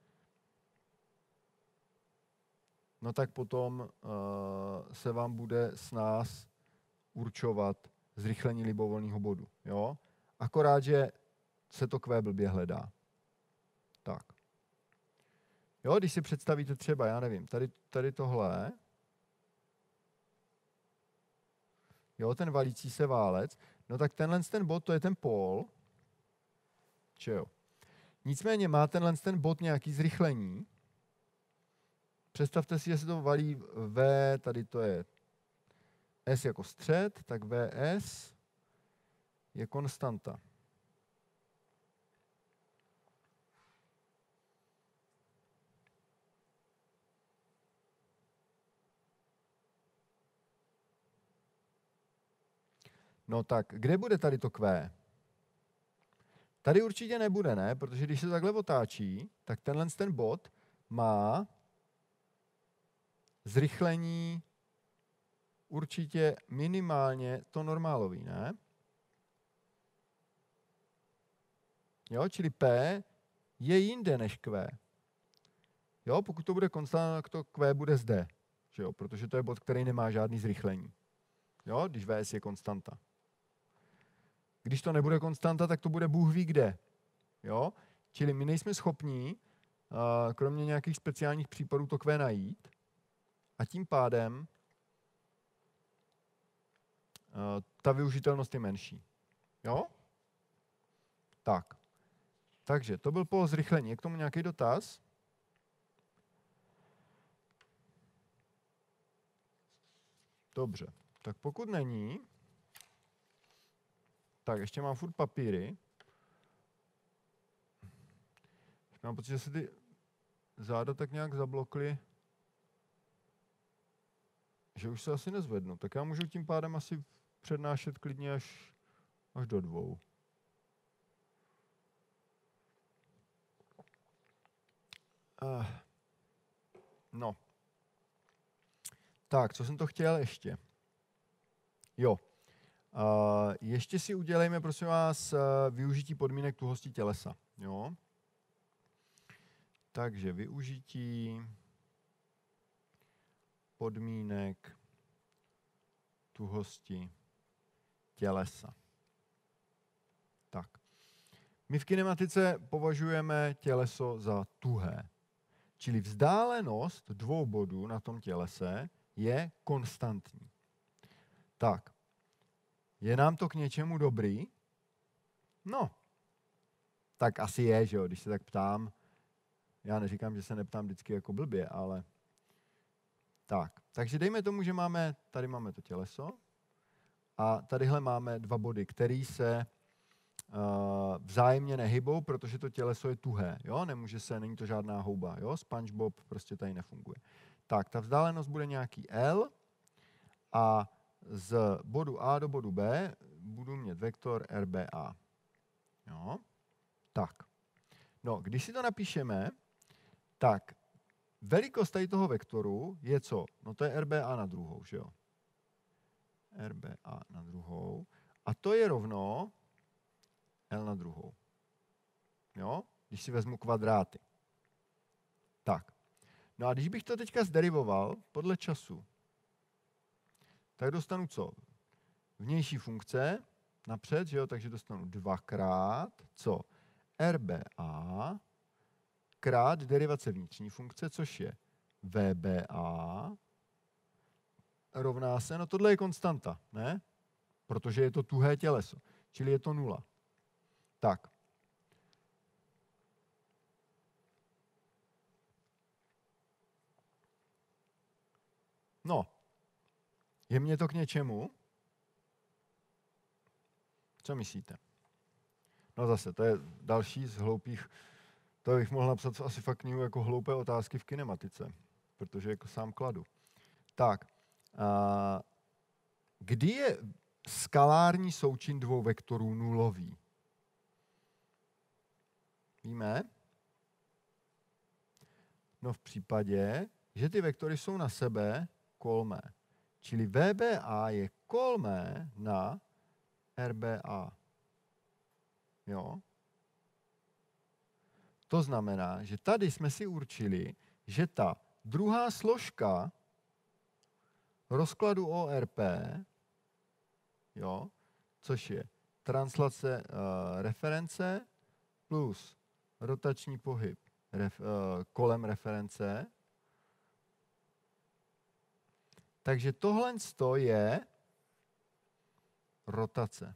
no tak potom uh, se vám bude s nás určovat zrychlení libovolného bodu. Jo? Akorát, že se to Q blbě hledá. Tak. Jo, když si představíte třeba, já nevím, tady, tady tohle, jo, ten valící se válec, no tak tenhle ten bod, to je ten pól, či jo. Nicméně má tenhle ten bod nějaký zrychlení. Představte si, že se to valí V, tady to je S jako střed, tak V S je konstanta. No tak, kde bude tady to Q? Tady určitě nebude, ne? Protože když se takhle otáčí, tak tenhle ten bod má zrychlení určitě minimálně to normálový, ne? Jo, čili P je jinde než Q. Jo, pokud to bude konstanta, tak to Q bude zde, že jo, protože to je bod, který nemá žádný zrychlení. Jo, když V S je konstanta. Když to nebude konstanta, tak to bude Bůh ví kde. Jo? Čili my nejsme schopní, uh, kromě nějakých speciálních případů, to Q najít a tím pádem uh, ta využitelnost je menší. Jo? Tak. Takže to byl po zrychlení. Je k tomu nějaký dotaz? Dobře. Tak pokud není, tak ještě mám furt papíry. Mám pocit, že se ty záda tak nějak zablokly, že už se asi nezvednu. Tak já můžu tím pádem asi přednášet klidně až, až do dvou. Uh, no. Tak, co jsem to chtěl ještě? Jo. Uh, ještě si udělejme, prosím vás, uh, využití podmínek tuhosti tělesa. Jo. Takže využití podmínek tuhosti tělesa. Tak. My v kinematice považujeme těleso za tuhé. Čili vzdálenost dvou bodů na tom tělese je konstantní. Tak. Je nám to k něčemu dobrý? No. Tak asi je, že jo, když se tak ptám. Já neříkám, že se neptám vždycky jako blbě, ale tak. Takže dejme tomu, že máme, tady máme to těleso a tadyhle máme dva body, které se uh, vzájemně nehybou, protože to těleso je tuhé. Jo? Nemůže se, není to žádná houba. Jo? SpongeBob prostě tady nefunguje. Tak, ta vzdálenost bude nějaký L a z bodu A do bodu B budu mít vektor R B A. Jo? Tak. No, když si to napíšeme, tak velikost tady toho vektoru je co? No to je R B A na druhou, že jo? R B A na druhou. A to je rovno L na druhou. Jo? Když si vezmu kvadráty. Tak. No a když bych to teďka zderivoval podle času, tak dostanu co? Vnější funkce napřed, že jo? Takže dostanu dvakrát co? R B A krát derivace vnitřní funkce, což je V B A rovná se, no tohle je konstanta, ne? Protože je to tuhé těleso, čili je to nula. Tak. No. Je mně to k něčemu? Co myslíte? No zase, to je další z hloupých, to bych mohl napsat asi fakt knihu jako hloupé otázky v kinematice, protože jako sám kladu. Tak, a kdy je skalární součin dvou vektorů nulový? Víme? No v případě, že ty vektory jsou na sebe kolmé. Čili V B A je kolmé na R B A. Jo? To znamená, že tady jsme si určili, že ta druhá složka rozkladu O R P, jo, což je translace uh, reference plus rotační pohyb ref, uh, kolem reference. Takže tohle je rotace.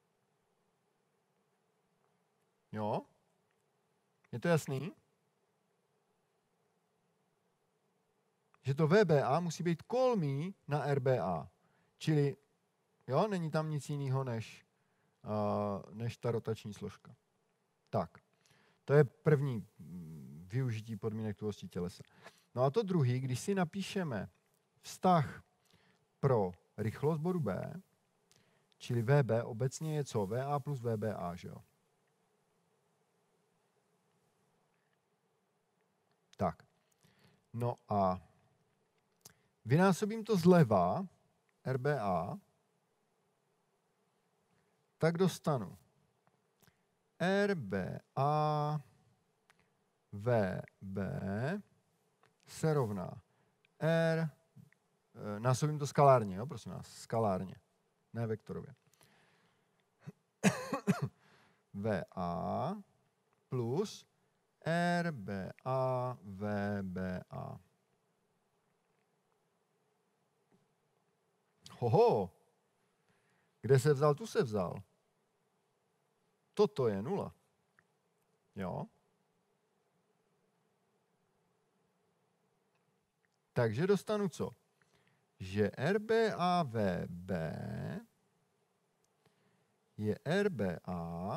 Jo? Je to jasný? Že to V B A musí být kolmý na R B A. Čili, jo, není tam nic jiného než, uh, než ta rotační složka. Tak, to je první využití podmínek tuhosti tělesa. No a to druhý, když si napíšeme vztah pro rychlost bodu B, čili V B obecně je co? V A plus V B A, že jo? Tak. No a vynásobím to zleva, R B A, tak dostanu R B A V B se rovná R, násobím to skalárně, jo, prosím vás, skalárně, ne vektorově. V A plus R B A V B A. Hoho, kde se vzal, tu se vzal. Toto je nula. Jo. Takže dostanu co? Že R B A V B je R B A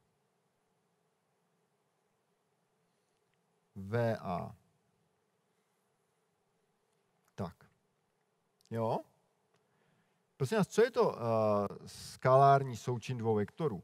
V A. Tak. Jo? Prosím vás, co je to uh, skalární součin dvou vektorů?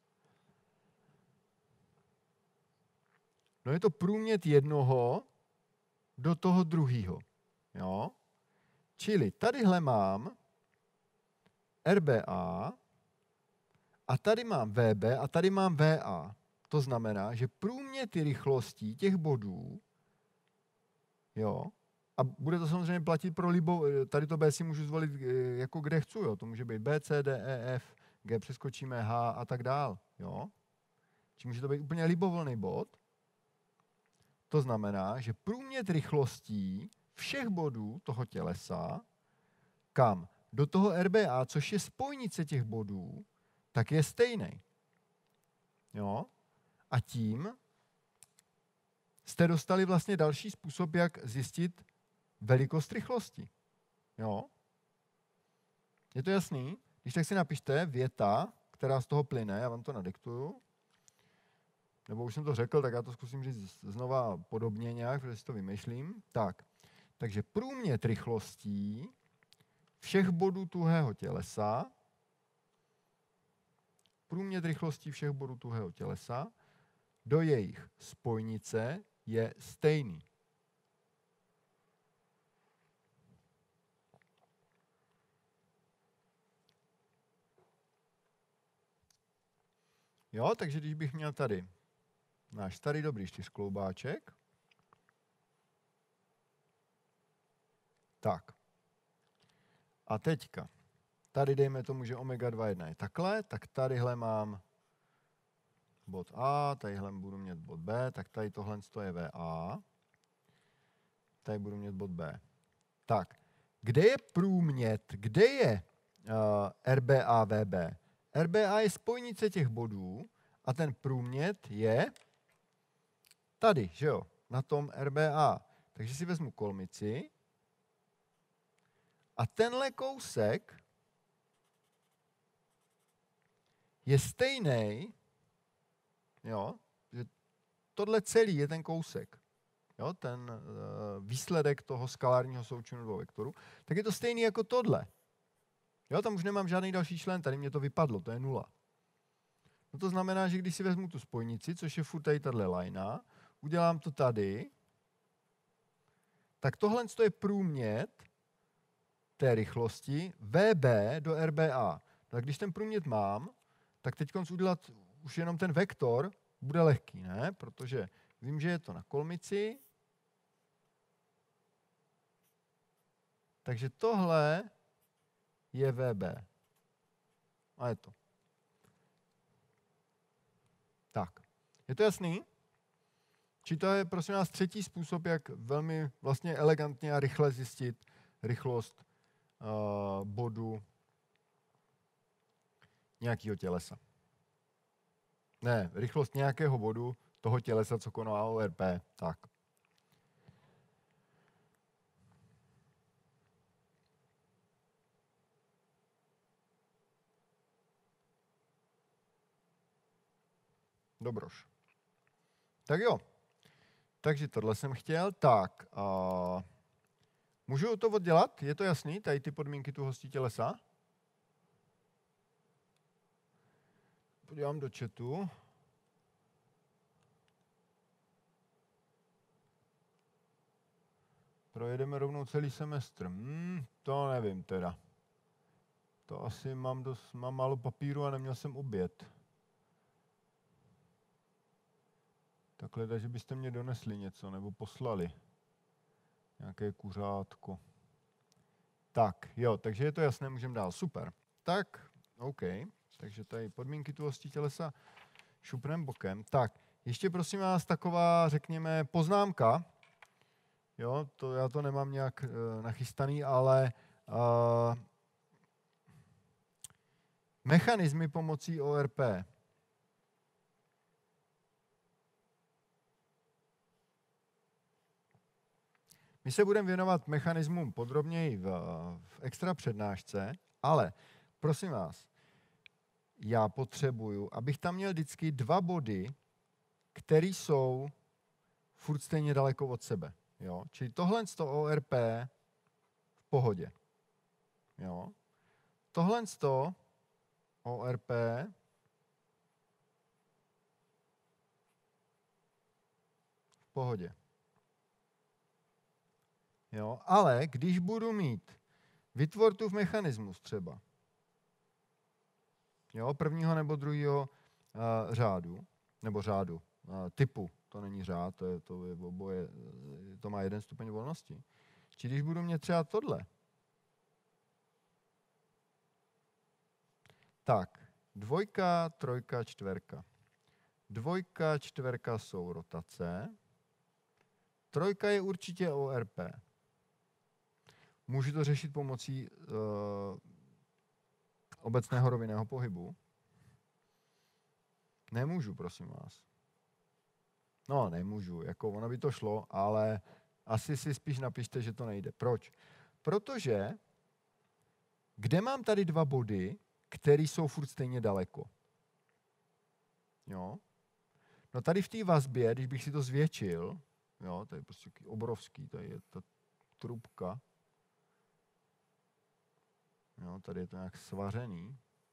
No je to průměr jednoho do toho druhého. Jo? Čili tadyhle mám R B A a tady mám V B a tady mám V A. To znamená, že průměr ty rychlostí těch bodů, jo, a bude to samozřejmě platit pro libo, tady to B si můžu zvolit jako kde chci, jo, to může být B, C, D, E, F, G přeskočíme H a tak dál, jo. Či může to být úplně libovolný bod. To znamená, že průměr rychlostí všech bodů toho tělesa, kam? Do toho R B A, což je spojnice těch bodů, tak je stejný. Jo? A tím jste dostali vlastně další způsob, jak zjistit velikost rychlosti. Jo? Je to jasný? Když tak si napište věta, která z toho plyne, já vám to nadiktuju. Nebo už jsem to řekl, tak já to zkusím říct znova podobně nějak, protože si to vymýšlím. Tak, takže průměr rychlostí všech bodů tuhého tělesa, průměr rychlostí všech bodů tuhého tělesa do jejich spojnice je stejný. Jo, takže když bych měl tady náš starý dobrý čtyřkloubáček, tak. A teďka, tady dejme tomu, že omega dva jedna je takhle, tak tadyhle mám bod A, tadyhle budu mít bod B, tak tady tohle je V A, tady budu mít bod B. Tak, kde je průměr, kde je uh, R B A V B? R B A je spojnice těch bodů a ten průměr je tady, že jo, na tom R B A. Takže si vezmu kolmici a tenhle kousek je stejný, jo, že tohle celý je ten kousek, jo, ten uh, výsledek toho skalárního součinu dvou vektorů, tak je to stejný jako tohle. Jo, tam už nemám žádný další člen, tady mě to vypadlo, to je nula. No to znamená, že když si vezmu tu spojnici, což je furt tady tahle lajna, udělám to tady, tak tohle je průměr té rychlosti V B do R B A. Tak když ten průměr mám, tak teď udělat už jenom ten vektor bude lehký, ne? Protože vím, že je to na kolmici. Takže tohle je V B. A je to. Tak. Je to jasný? Či to je, prosím vás, třetí způsob, jak velmi vlastně elegantně a rychle zjistit rychlost uh, bodu nějakého tělesa. Ne, rychlost nějakého bodu toho tělesa, co koná O R P. Tak. Dobroš. Tak jo. Takže tohle jsem chtěl. Tak. Uh, můžu to oddělat? Je to jasný? Tady ty podmínky tu hostí tělesa? Podívám do chatu. Projedeme rovnou celý semestr. Hmm, to nevím teda. To asi mám, dost, mám málo papíru a neměl jsem oběd. takhle, že byste mě donesli něco nebo poslali. Nějaké kuřátko. Tak, jo, takže je to jasné, můžeme dál. Super. Tak, OK. Takže tady podmínky tuhosti tělesa šupnem bokem. Tak, ještě prosím vás taková, řekněme, poznámka. Jo, to já to nemám nějak uh, nachystaný, ale uh, mechanismy pomocí O R P. My se budeme věnovat mechanismům podrobněji v, v extra přednášce, ale prosím vás, já potřebuju, abych tam měl vždycky dva body, které jsou furt stejně daleko od sebe. Jo? Čili tohle z toho O R P v pohodě. Jo? Tohle z toho O R P v pohodě. Jo? Ale když budu mít vytvortův mechanismus třeba, jo, prvního nebo druhého uh, řádu, nebo řádu, uh, typu, to není řád, to, je, to, je oboje, to má jeden stupeň volnosti. Či když budu mít třeba tohle, tak, dvojka, trojka, čtverka. Dvojka, čtverka jsou rotace, trojka je určitě O R P. Můžu to řešit pomocí uh, obecného rovinného pohybu? Nemůžu, prosím vás. No, nemůžu, jako ono by to šlo, ale asi si spíš napište, že to nejde. Proč? Protože kde mám tady dva body, které jsou furt stejně daleko? Jo? No tady v té vazbě, když bych si to zvětšil, jo, to je prostě obrovský, tady je ta trubka, jo, tady je to nějak svařený.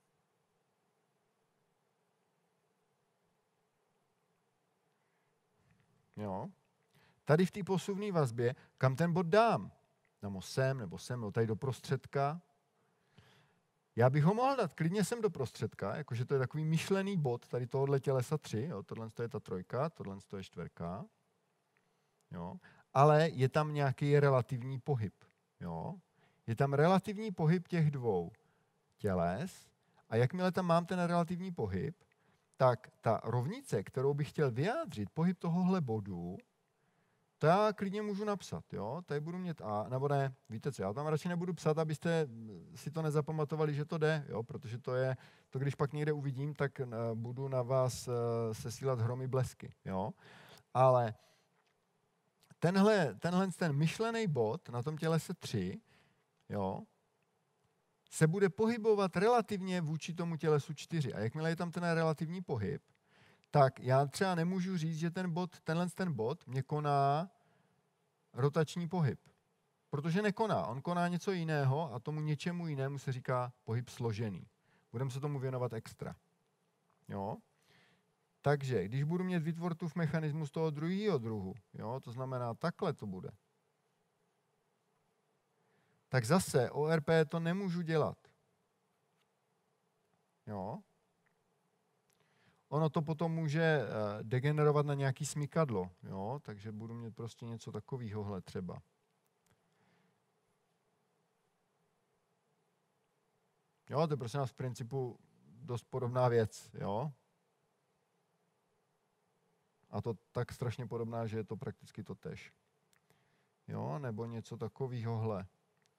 Jo. Tady v té posuvné vazbě, kam ten bod dám? Dám ho sem, nebo sem, nebo tady do prostředka. Já bych ho mohl dát klidně sem do prostředka, jakože to je takový myšlený bod tady tohohle tělesa tři, jo, tohle je ta trojka, tohle je čtverka. Jo. Ale je tam nějaký relativní pohyb. Jo. Je tam relativní pohyb těch dvou těles a jakmile tam mám ten relativní pohyb, tak ta rovnice, kterou bych chtěl vyjádřit, pohyb tohohle bodu, to já klidně můžu napsat. Jo? Tady budu mít A, nebo ne, víte co, já tam radši nebudu psat, abyste si to nezapamatovali, že to jde, jo? Protože to je, to když pak někde uvidím, tak budu na vás sesílat hromy blesky. Jo? Ale tenhle, tenhle ten myšlený bod na tom tělese tři, jo, se bude pohybovat relativně vůči tomu tělesu čtyři. A jakmile je tam ten relativní pohyb, tak já třeba nemůžu říct, že ten bod, tenhle ten bod mě koná rotační pohyb. Protože nekoná. On koná něco jiného a tomu něčemu jinému se říká pohyb složený. Budeme se tomu věnovat extra. Jo? Takže, když budu mít vytvortův mechanismus toho druhého druhu, jo, to znamená takhle to bude, tak zase O R P to nemůžu dělat. Jo? Ono to potom může degenerovat na nějaký smykadlo, jo? Takže budu mít prostě něco takového třeba. Jo, to je prostě v principu dost podobná věc, jo? A to tak strašně podobná, že je to prakticky totéž. Jo, nebo něco takovéhohle.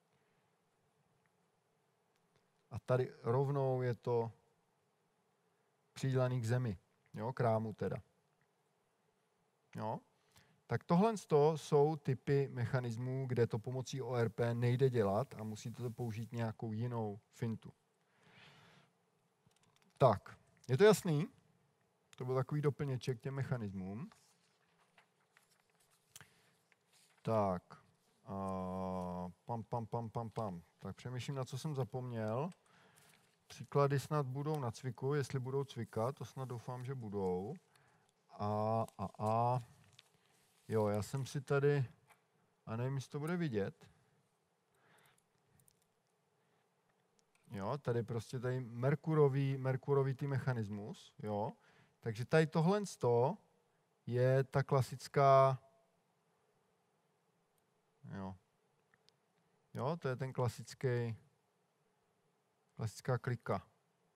A tady rovnou je to přidělaný k zemi, jo, k rámu teda. Jo. Tak tohle jsou typy mechanismů, kde to pomocí O R P nejde dělat a musíte to použít nějakou jinou fintu. Tak, je to jasný? To byl takový doplněček těm mechanismům. Tak, uh, pam, pam, pam, pam, pam. Tak přemýšlím, na co jsem zapomněl. Příklady snad budou na cviku, jestli budou cvikat, to snad doufám, že budou. A, a, a. Jo, já jsem si tady, a nevím, jestli to bude vidět. Jo, tady prostě tady merkurový, merkurový tý mechanismus, jo. Takže tady tohle sto je ta klasická, jo, jo to je ten klasický, klasická klika.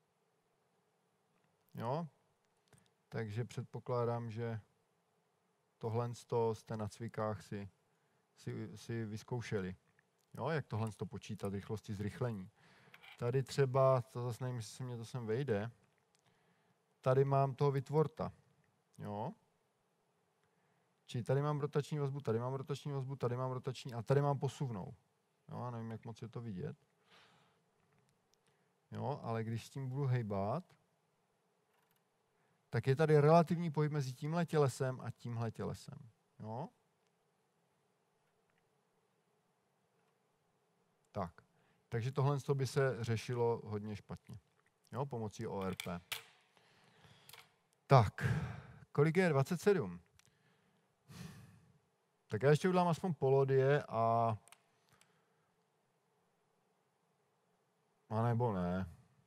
Jo, takže předpokládám, že tohle jste na cvikách si, si, si vyzkoušeli. Jo, jak tohle to počítat, rychlosti zrychlení. Tady třeba, to zase nevím, jestli se mě to sem vejde, tady mám toho vytvorta. Jo. Čili tady mám rotační vazbu, tady mám rotační vazbu, tady mám rotační a tady mám posuvnou. Jo, nevím, jak moc je to vidět. Jo, ale když s tím budu hejbat, tak je tady relativní pohyb mezi tímhle tělesem a tímhle tělesem. Jo? Tak. Takže tohle by se řešilo hodně špatně. Jo? Pomocí O R P. Tak. Kolik je dvacet sedm? Tak já ještě udělám aspoň polodie a... A nebo ne.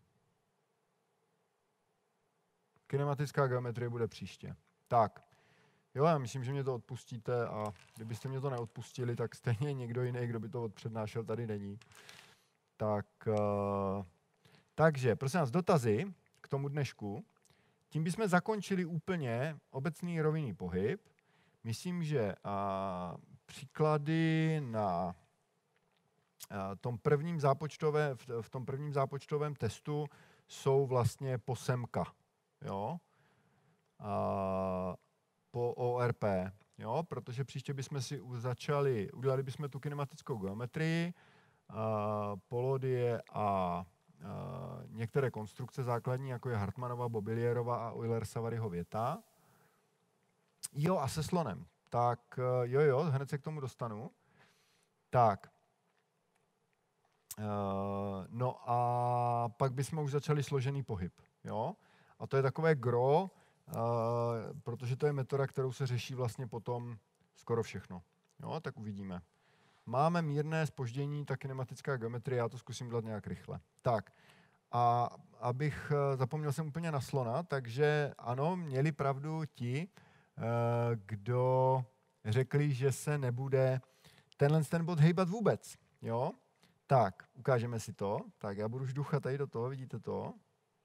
Kinematická geometrie bude příště. Tak. Jo, já myslím, že mě to odpustíte a kdybyste mě to neodpustili, tak stejně někdo jiný, kdo by to odpřednášel, tady není. Tak, uh, takže, prosím vás, dotazy k tomu dnešku. Tím bychom zakončili úplně obecný rovinný pohyb. Myslím, že uh, příklady na uh, tom prvním zápočtovém, v, v tom prvním zápočtovém testu jsou vlastně po semka. Jo? Uh, po O R P, jo? Protože příště bychom si začali, udělali bychom tu kinematickou geometrii, uh, polodie a uh, některé konstrukce základní, jako je Hartmannova, Bobilierova a Euler-Savaryho věta. Jo, a se slonem. Tak uh, jo, jo, hned se k tomu dostanu. Tak. Uh, no a pak bychom už začali složený pohyb, jo? A to je takové gro, Uh, protože to je metoda, kterou se řeší vlastně potom skoro všechno. Jo, tak uvidíme. Máme mírné zpoždění, ta kinematická geometrie, já to zkusím dělat nějak rychle. Tak, a abych, uh, zapomněl jsem úplně na slona, takže ano, měli pravdu ti, uh, kdo řekli, že se nebude tenhle ten bod hejbat vůbec. Jo? Tak, ukážeme si to. Tak, já budu žduchat tady do toho, vidíte to?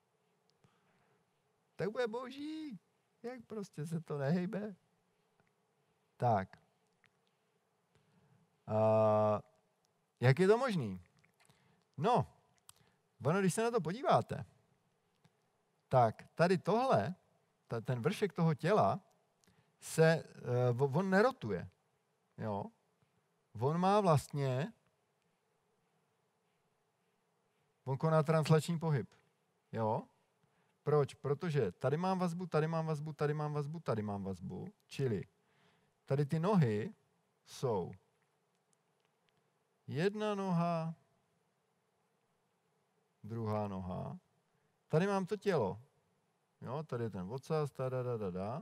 Tak bude boží, jak prostě se to nehejbe. Tak. Uh, jak je to možný? No, ono, když se na to podíváte, tak tady tohle, ta, ten vršek toho těla, se, uh, on nerotuje. Jo? On má vlastně, on koná translační pohyb. Jo? Proč? Protože tady mám vazbu, tady mám vazbu, tady mám vazbu, tady mám vazbu. Čili tady ty nohy jsou jedna noha, druhá noha. Tady mám to tělo. Jo, tady je ten ocas, da, da, da, da.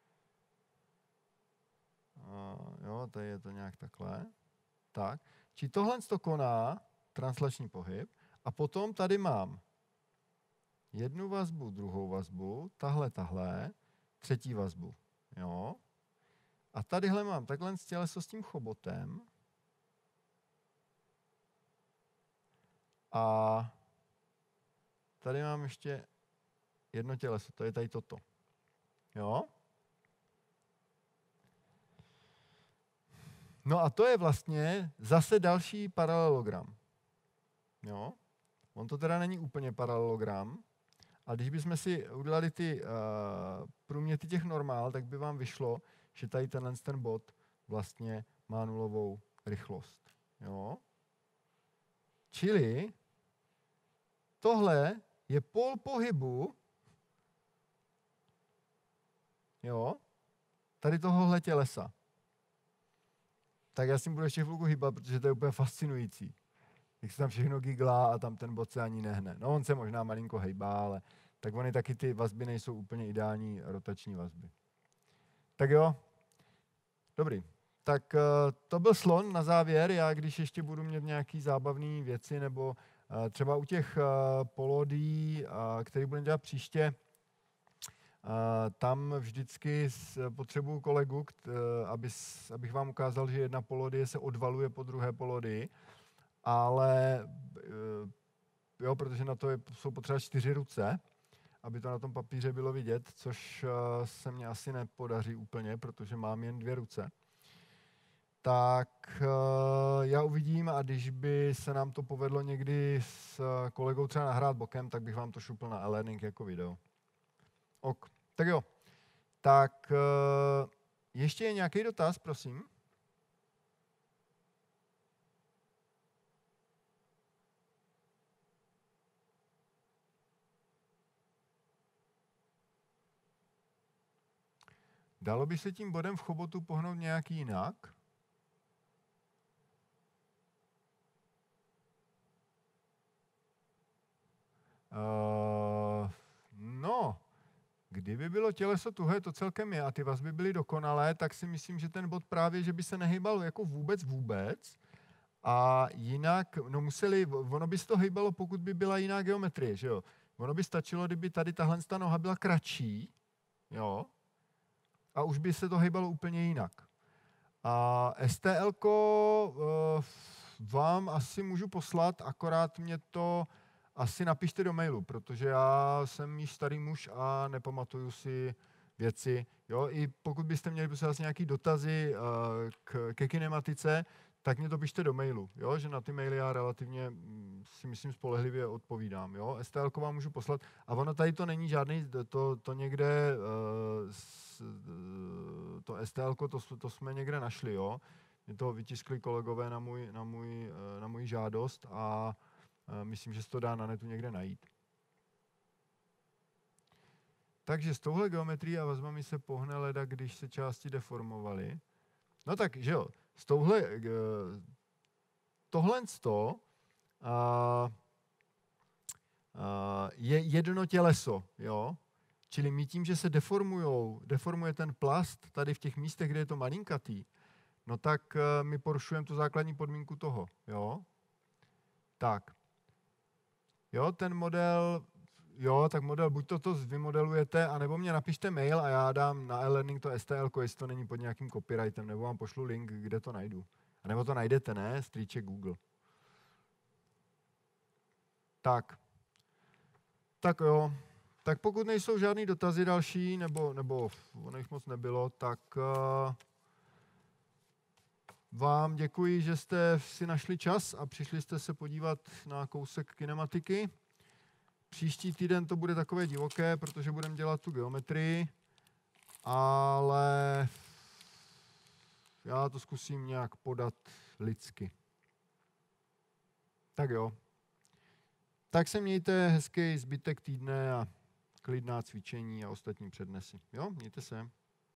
A jo, tady je to nějak takhle. Tak. Či tohle to koná translační pohyb. A potom tady mám jednu vazbu, druhou vazbu, tahle, tahle, třetí vazbu. Jo? A tadyhle mám takhle těleso s tím chobotem. A tady mám ještě jedno těleso, to je tady toto. Jo? No a to je vlastně zase další paralelogram. Jo? On to teda není úplně paralelogram, a když bychom si udělali ty uh, průměry těch normál, tak by vám vyšlo, že tady tenhle ten bod vlastně má nulovou rychlost. Jo? Čili tohle je pól pohybu, jo, tady tohohle tělesa. Tak já s tím budu ještě chvilku hýbat, protože to je úplně fascinující. Jak se tam všechno giglá a tam ten bod se ani nehne. No on se možná malinko hejbá, ale tak ony taky ty vazby nejsou úplně ideální rotační vazby. Tak jo, dobrý. Tak uh, to byl slon na závěr. Já když ještě budu mít nějaký zábavné věci, nebo uh, třeba u těch uh, polodí, uh, které budeme dělat příště, Tam vždycky potřebuju kolegu, aby, abych vám ukázal, že jedna polodie se odvaluje po druhé polodii, ale jo, protože na to je, jsou potřeba čtyři ruce, aby to na tom papíře bylo vidět, což se mně asi nepodaří úplně, protože mám jen dvě ruce. Tak já uvidím, a když by se nám to povedlo někdy s kolegou třeba nahrát bokem, tak bych vám to šupl na e-learning jako video. Ok, tak jo. Tak ještě je nějaký dotaz, prosím? Dalo by se tím bodem v chobotu pohnout nějak jinak? Uh, no, kdyby bylo těleso tuhé, to celkem je, a ty vazby byly dokonalé, tak si myslím, že ten bod právě, že by se nehýbal jako vůbec vůbec. A jinak, no museli, ono by se to hýbalo, pokud by byla jiná geometrie, že jo. Ono by stačilo, kdyby tady tahle ta noha byla kratší, jo, a už by se to hýbalo úplně jinak. A S T L ko uh, vám asi můžu poslat, akorát mě to asi napište do mailu, protože já jsem již starý muž a nepamatuju si věci. Jo? I pokud byste měli prostě nějaký dotazy uh, k, ke kinematice, tak mě to pište do mailu, jo? Že na ty maily já relativně si myslím spolehlivě odpovídám. Jo? S T L ko vám můžu poslat. A ono tady to není žádný, to, to někde, uh, s, uh, to S T L ko, to, to jsme někde našli. Jo? Mě to vytiskli kolegové na můj, na můj, uh, na můj žádost a uh, myslím, že se to dá na netu někde najít. Takže s touhle geometrií a vazbami se pohne leda, když se části deformovaly. No tak, že jo, s touhle, tohle sto je jedno těleso, jo. Čili my tím, že se deformujou, deformuje ten plast tady v těch místech, kde je to malinkatý, no tak my porušujeme tu základní podmínku toho, jo. Tak. Jo, ten model, jo, tak model, buď to, to vymodelujete, anebo mě napište mail a já dám na e-learning to S T L ko, jestli to není pod nějakým copyrightem, nebo vám pošlu link, kde to najdu. A nebo to najdete, ne? Strýček Google. Tak. Tak jo. Tak pokud nejsou žádný dotazy další, nebo, nebo ono jich moc nebylo, tak uh, vám děkuji, že jste si našli čas a přišli jste se podívat na kousek kinematiky. Příští týden to bude takové divoké, protože budeme dělat tu geometrii, ale já to zkusím nějak podat lidsky. Tak jo. Tak se mějte hezký zbytek týdne a klidná cvičení a ostatní přednesy. Jo, mějte se.